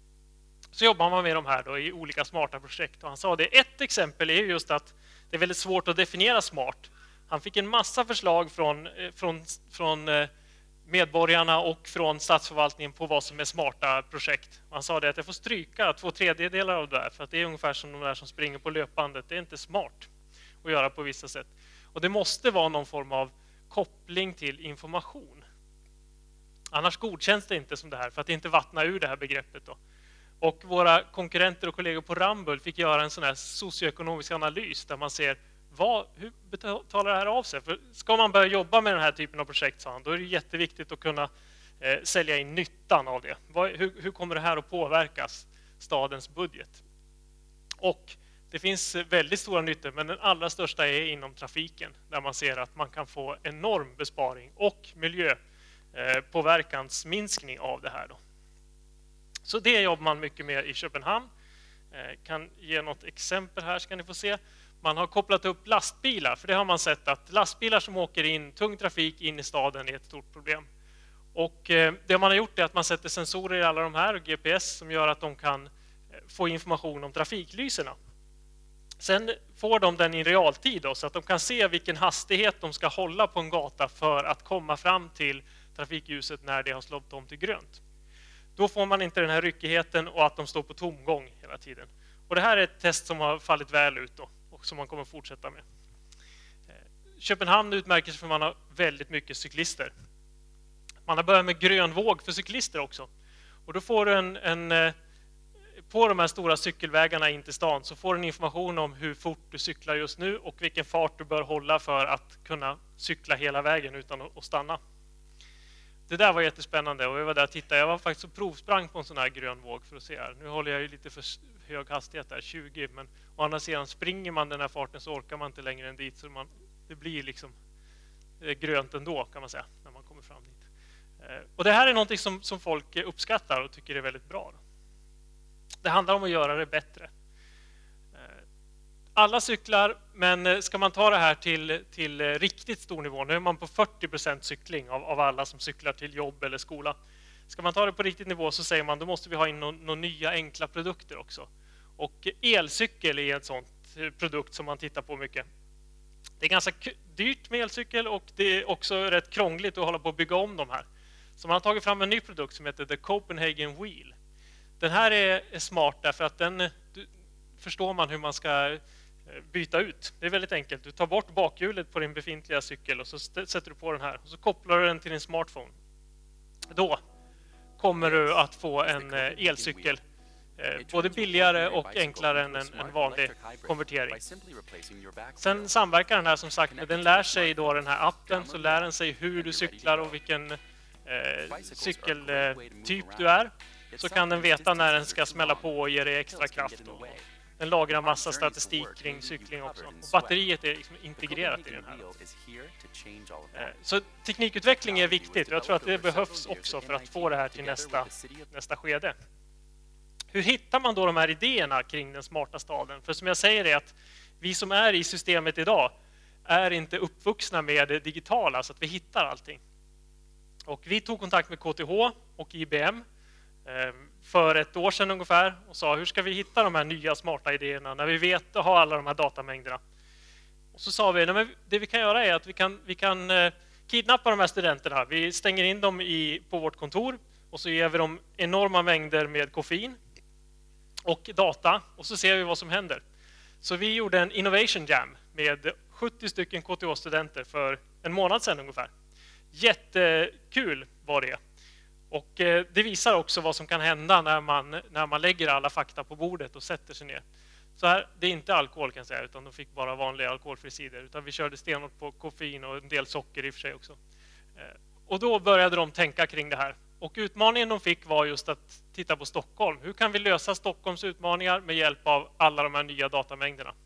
Så jobbar man med de här då i olika smarta projekt. Och han sa det, ett exempel är just att det är väldigt svårt att definiera smart. Han fick en massa förslag från medborgarna och från statsförvaltningen på vad som är smarta projekt. Och han sa det att jag får stryka 2/3 av det här, för att det är ungefär som de där som springer på löpbandet. Det är inte smart att göra på vissa sätt. Och det måste vara någon form av koppling till information. Annars godkänns det inte som det här, för att inte vattna ur det här begreppet då. Och våra konkurrenter och kollegor på Ramboll fick göra en sån här socioekonomisk analys där man ser hur betalar det här av sig? För ska man börja jobba med den här typen av projekt, sa han, då är det jätteviktigt att kunna sälja in nyttan av det. Hur kommer det här att påverkas stadens budget? Och det finns väldigt stora nyttor, men den allra största är inom trafiken, där man ser att man kan få enorm besparing och miljöpåverkansminskning av det här då. Så det jobbar man mycket med i Köpenhamn. Kan ge något exempel här, ska ni få se. Man har kopplat upp lastbilar, för det har man sett att lastbilar som åker in, tung trafik in i staden, är ett stort problem. Och det man har gjort är att man sätter sensorer i alla de här och GPS som gör att de kan få information om trafiklyserna. Sen får de den i realtid då, så att de kan se vilken hastighet de ska hålla på en gata för att komma fram till trafikljuset när det har slått om till grönt. Då får man inte den här ryckigheten och att de står på tomgång hela tiden. Och det här är ett test som har fallit väl ut då, och som man kommer fortsätta med. Köpenhamn utmärker sig för att man har väldigt mycket cyklister. Man har börjat med grön våg för cyklister också. Och då får du på de här stora cykelvägarna in till stan så får du en information om hur fort du cyklar just nu och vilken fart du bör hålla för att kunna cykla hela vägen utan att stanna. Det där var jättespännande, och jag var där och tittade. Jag var faktiskt och provsprang på en sån här grön våg för att se här. Nu håller jag ju lite för hög hastighet där, 20, men å andra sidan springer man den här farten så orkar man inte längre än dit, så det blir liksom grönt ändå, kan man säga, när man kommer fram dit. Och det här är någonting som folk uppskattar och tycker är väldigt bra. Det handlar om att göra det bättre. Alla cyklar, men ska man ta det här till riktigt stor nivå, nu är man på 40% cykling av alla som cyklar till jobb eller skola. Ska man ta det på riktigt nivå så säger man, då måste vi ha in några nya enkla produkter också. Och elcykel är ett sånt produkt som man tittar på mycket. Det är ganska dyrt med elcykel, och det är också rätt krångligt att hålla på att bygga om de här. Så man har tagit fram en ny produkt som heter The Copenhagen Wheel. Den här är smart därför att den förstår man hur man ska byta ut. Det är väldigt enkelt. Du tar bort bakhjulet på din befintliga cykel och så sätter du på den här. Och så kopplar du den till din smartphone. Då kommer du att få en elcykel. Både billigare och enklare än en vanlig konvertering. Sen samverkar den här som sagt, den lär sig då den här appen, så lär den sig hur du cyklar och vilken cykeltyp du är. Så kan den veta när den ska smälla på och ge dig extra kraft. Den lagrar massa statistik kring cykling också. Och batteriet är liksom integrerat i den här. Så teknikutveckling är viktigt. Jag tror att det behövs också för att få det här till nästa skede. Hur hittar man då de här idéerna kring den smarta staden? För som jag säger är att vi som är i systemet idag är inte uppvuxna med det digitala så att vi hittar allting. Och vi tog kontakt med KTH och IBM för ett år sedan ungefär och sa hur ska vi hitta de här nya smarta idéerna när vi vet och har alla de här datamängderna. Och så sa vi att det vi kan göra är att vi kan kidnappa de här studenterna. Vi stänger in dem på vårt kontor och så ger vi dem enorma mängder med koffein och data och så ser vi vad som händer. Så vi gjorde en Innovation Jam med 70 stycken KTH-studenter för en månad sedan ungefär. Jättekul var det. Och det visar också vad som kan hända när man lägger alla fakta på bordet och sätter sig ner. Så här, det är inte alkohol kan jag säga, utan de fick bara vanliga alkoholfri cider. Utan vi körde stenhårt på koffein och en del socker i och för sig också. Och då började de tänka kring det här. Och utmaningen de fick var just att titta på Stockholm. Hur kan vi lösa Stockholms utmaningar med hjälp av alla de här nya datamängderna?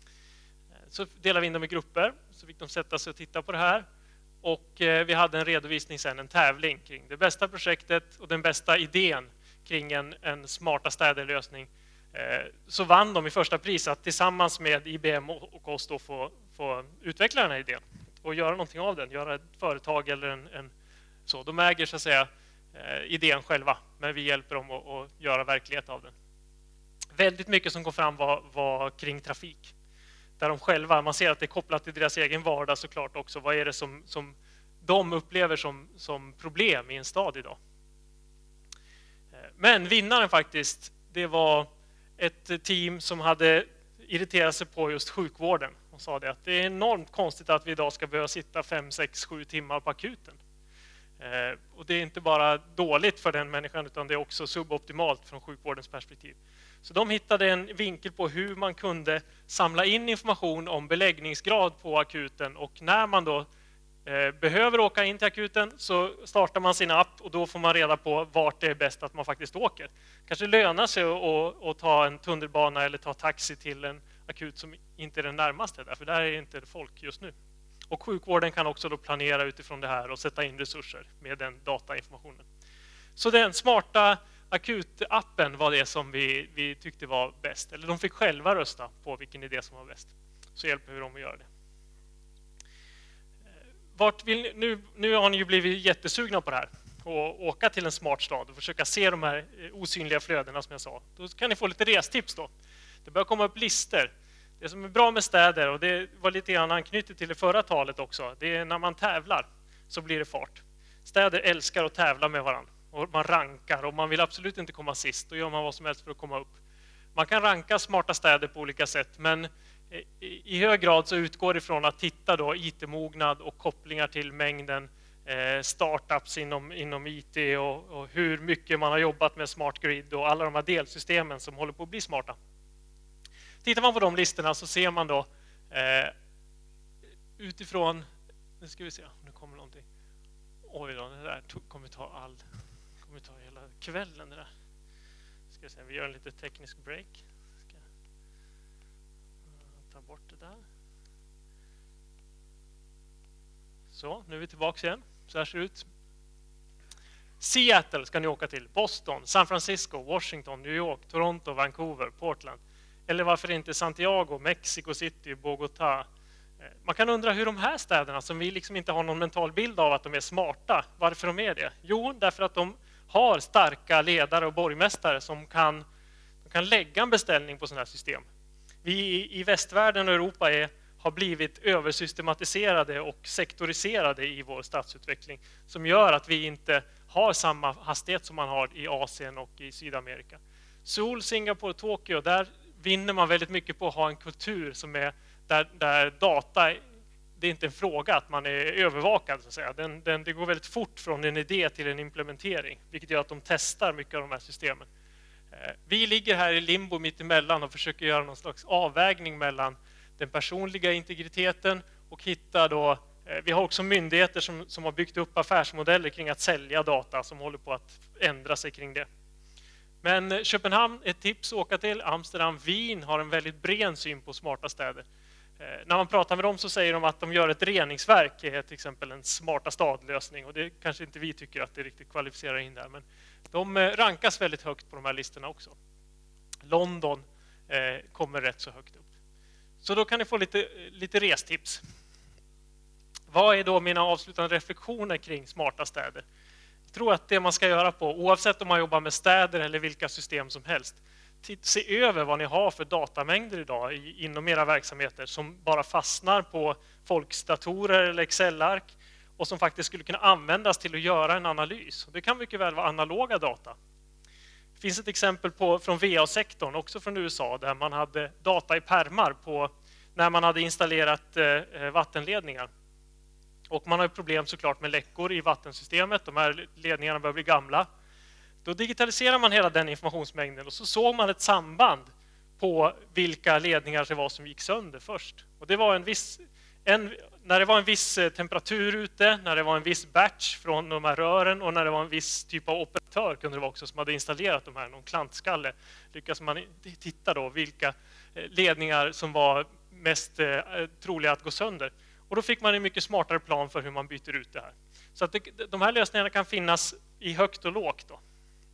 Så delade vi in dem i grupper, så fick de sätta sig och titta på det här. Och vi hade en redovisning sen, en tävling kring det bästa projektet och den bästa idén kring en smarta städerlösning. Så vann de i första pris att tillsammans med IBM och oss då få utveckla den här idén och göra någonting av den, göra ett företag eller så. De äger så att säga idén själva, men vi hjälper dem att göra verklighet av den. Väldigt mycket som kom fram var kring trafik. Där de själva, man ser att det är kopplat till deras egen vardag såklart också. Vad är det som de upplever som problem i en stad idag? Men vinnaren faktiskt, det var ett team som hade irriterat sig på just sjukvården. Och sa det att det är enormt konstigt att vi idag ska behöva sitta 5, 6, 7 timmar på akuten. Och det är inte bara dåligt för den människan utan det är också suboptimalt från sjukvårdens perspektiv. Så de hittade en vinkel på hur man kunde samla in information om beläggningsgrad på akuten och när man då behöver åka in till akuten så startar man sin app och då får man reda på vart det är bäst att man faktiskt åker. Kanske lönar sig att ta en tunnelbana eller ta taxi till en akut som inte är den närmaste där, för där är inte folk just nu. Och sjukvården kan också då planera utifrån det här och sätta in resurser med den datainformationen. Så den smarta akutappen var det som vi tyckte var bäst. Eller de fick själva rösta på vilken idé som var bäst. Så hjälper vi dem att göra det. Nu har ni ju blivit jättesugna på det här. Och åka till en smart stad och försöka se de här osynliga flödena som jag sa. Då kan ni få lite restips då. Det börjar komma upp listor. Det som är bra med städer, och det var lite grann anknyttet till det förra talet också, det är när man tävlar så blir det fart. Städer älskar att tävla med varandra. Och man rankar och man vill absolut inte komma sist. Då gör man vad som helst för att komma upp. Man kan ranka smarta städer på olika sätt, men i hög grad så utgår det ifrån att titta då IT-mognad och kopplingar till mängden startups inom IT och hur mycket man har jobbat med smart grid och alla de här delsystemen som håller på att bli smarta. Tittar man på de listorna så ser man då utifrån, nu ska vi se, nu kommer någonting. Oj då, det där kommer ta hela kvällen det där. Ska se, vi gör en lite teknisk break. Ska ta bort det där. Så, nu är vi tillbaka igen. Så här ser det ut. Seattle ska ni åka till, Boston, San Francisco, Washington, New York, Toronto, Vancouver, Portland. Eller varför inte Santiago, Mexico City, Bogotá. Man kan undra hur de här städerna som vi liksom inte har någon mental bild av att de är smarta, varför de är det? Jo, därför att de har starka ledare och borgmästare som kan lägga en beställning på sådana här system. Vi i västvärlden och Europa har blivit översystematiserade och sektoriserade i vår stadsutveckling som gör att vi inte har samma hastighet som man har i Asien och i Sydamerika. Seoul, Singapore, Tokyo, där vinner man väldigt mycket på att ha en kultur som är där data, det är inte en fråga att man är övervakad, så att säga. Det går väldigt fort från en idé till en implementering, vilket gör att de testar mycket av de här systemen. Vi ligger här i limbo mitt emellan och försöker göra någon slags avvägning mellan den personliga integriteten och hitta då. Vi har också myndigheter som har byggt upp affärsmodeller kring att sälja data som håller på att ändra sig kring det. Men Köpenhamn är ett tips att åka till. Amsterdam, Wien har en väldigt bred syn på smarta städer. När man pratar med dem så säger de att de gör ett reningsverk, är till exempel en smarta stadlösning. Och det kanske inte vi tycker att det riktigt kvalificerar in där. Men de rankas väldigt högt på de här listorna också. London kommer rätt så högt upp. Så då kan ni få lite restips. Vad är då mina avslutande reflektioner kring smarta städer? Jag tror att det man ska göra på, oavsett om man jobbar med städer eller vilka system som helst, se över vad ni har för datamängder idag inom era verksamheter som bara fastnar på folks datorer eller Excel-ark och som faktiskt skulle kunna användas till att göra en analys. Det kan mycket väl vara analoga data. Det finns ett exempel från VA-sektorn, också från USA, där man hade data i pärmar på när man hade installerat vattenledningar. Och man har problem såklart med läckor i vattensystemet. De här ledningarna börjar bli gamla. Då digitaliserar man hela den informationsmängden och så såg man ett samband på vilka ledningar det var som gick sönder först. Och det var när det var en viss temperatur ute, när det var en viss batch från de här rören och när det var en viss typ av operatör kunde det vara också som hade installerat de här, någon klantskalle. Lyckas man titta då vilka ledningar som var mest troliga att gå sönder. Och då fick man en mycket smartare plan för hur man byter ut det här. Så att de här lösningarna kan finnas i högt och lågt då.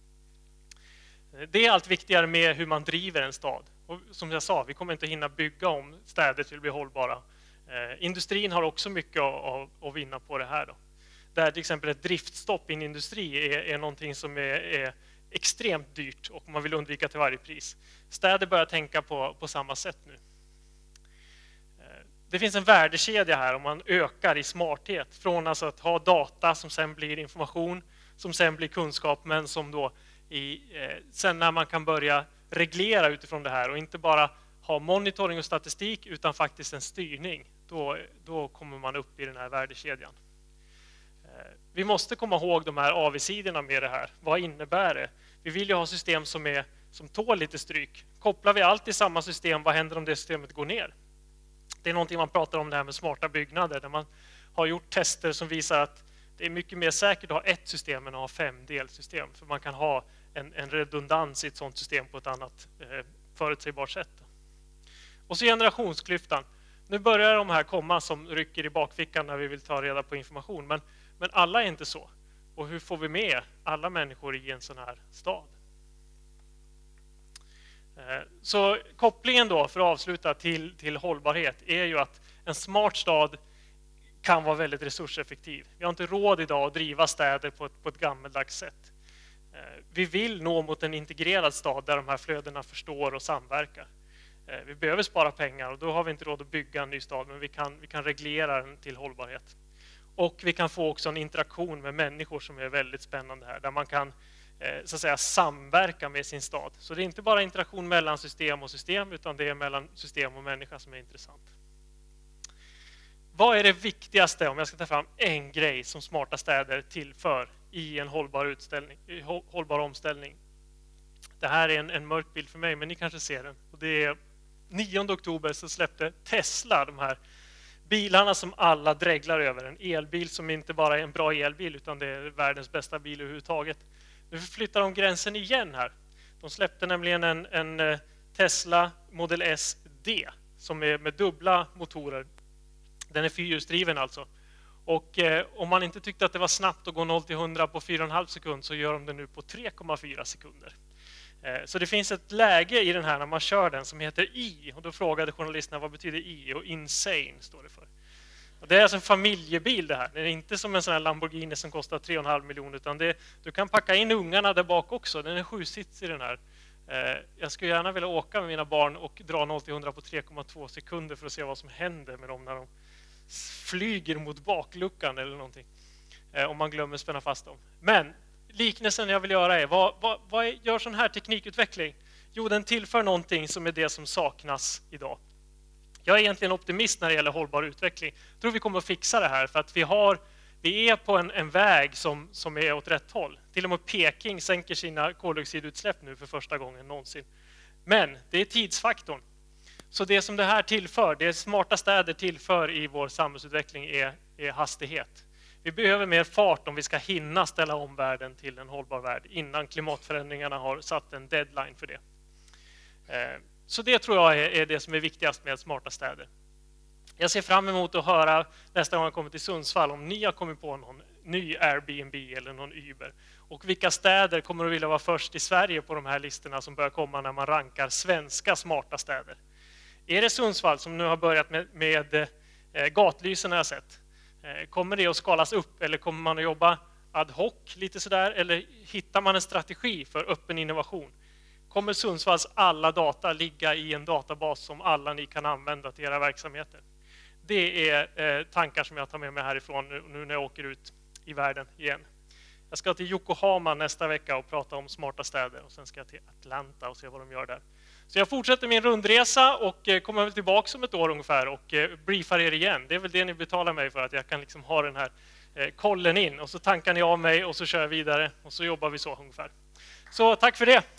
Det är allt viktigare med hur man driver en stad. Och som jag sa, vi kommer inte hinna bygga om städer till att bli hållbara. Industrin har också mycket att vinna på det här då. Där till exempel ett driftstopp i en industri är någonting som är extremt dyrt och man vill undvika till varje pris. Städer börjar tänka på samma sätt nu. Det finns en värdekedja här om man ökar i smarthet. Från alltså att ha data som sen blir information, som sen blir kunskap, men som då sen när man kan börja reglera utifrån det här och inte bara ha monitoring och statistik utan faktiskt en styrning, då kommer man upp i den här värdekedjan. Vi måste komma ihåg de här avigsidorna med det här. Vad innebär det? Vi vill ju ha system som tål lite stryk. Kopplar vi allt i samma system, vad händer om det systemet går ner? Det är någonting man pratar om det här med smarta byggnader, där man har gjort tester som visar att det är mycket mer säkert att ha ett system än att ha 5 delsystem. För man kan ha en redundans i ett sådant system på ett annat förutsägbart sätt. Och så generationsklyftan. Nu börjar de här komma som rycker i bakfickan när vi vill ta reda på information. Men alla är inte så. Och hur får vi med alla människor i en sån här stad? Så kopplingen då, för att avsluta, till hållbarhet är ju att en smart stad kan vara väldigt resurseffektiv. Vi har inte råd idag att driva städer på ett gammaldags sätt. Vi vill nå mot en integrerad stad där de här flödena förstår och samverkar. Vi behöver spara pengar och då har vi inte råd att bygga en ny stad, men vi kan reglera den till hållbarhet. Och vi kan få också en interaktion med människor som är väldigt spännande här, där man kan så att säga samverka med sin stad. Så det är inte bara interaktion mellan system och system, utan det är mellan system och människa som är intressant. Vad är det viktigaste, om jag ska ta fram en grej som smarta städer tillför i en hållbar omställning? Det här är en mörk bild för mig, men ni kanske ser den. Och det är 9 oktober så släppte Tesla de här bilarna som alla dreglar över. En elbil som inte bara är en bra elbil, utan det är världens bästa bil överhuvudtaget. Nu flyttar de gränsen igen här. De släppte nämligen en Tesla Model S D som är med dubbla motorer. Den är fyrhjulsdriven alltså. Och om man inte tyckte att det var snabbt att gå 0-100 på 4,5 sekund, så gör de det nu på 3,4 sekunder. Så det finns ett läge i den här när man kör den som heter I. Och då frågade journalisterna vad betyder I, och insane står det för. Och det är alltså en familjebil det här. Det är inte som en sån här Lamborghini som kostar 3,5 miljoner, utan du kan packa in ungarna där bak också. Den är 7-sits i den här. Jag skulle gärna vilja åka med mina barn och dra 0-100 på 3,2 sekunder för att se vad som händer med dem när de flyger mot bakluckan eller någonting. Om man glömmer spänna fast dem. Men liknelsen jag vill göra är, vad gör sån här teknikutveckling? Jo, den tillför någonting som är det som saknas idag. Jag är egentligen optimist när det gäller hållbar utveckling. Jag tror vi kommer att fixa det här för att vi är på en väg som är åt rätt håll. Till och med Peking sänker sina koldioxidutsläpp nu för första gången någonsin. Men det är tidsfaktorn. Så det som det här tillför, det smarta städer tillför i vår samhällsutveckling är hastighet. Vi behöver mer fart om vi ska hinna ställa om världen till en hållbar värld innan klimatförändringarna har satt en deadline för det. Så det tror jag är det som är viktigast med smarta städer. Jag ser fram emot att höra nästa gång jag kommer till Sundsvall om ni har kommit på någon ny Airbnb eller någon Uber. Och vilka städer kommer att vilja vara först i Sverige på de här listorna som börjar komma när man rankar svenska smarta städer. Är det Sundsvall som nu har börjat med gatlysen har jag sett? Kommer det att skalas upp eller kommer man att jobba ad hoc lite sådär? Eller hittar man en strategi för öppen innovation? Kommer Sundsvalls alla data ligga i en databas som alla ni kan använda till era verksamheter? Det är tankar som jag tar med mig härifrån nu när jag åker ut i världen igen. Jag ska till Yokohama nästa vecka och prata om smarta städer och sen ska jag till Atlanta och se vad de gör där. Så jag fortsätter min rundresa och kommer väl tillbaka om ett år ungefär och briefar er igen. Det är väl det ni betalar mig för, att jag kan liksom ha den här kollen in och så tankar ni av mig och så kör jag vidare och så jobbar vi så ungefär. Så tack för det!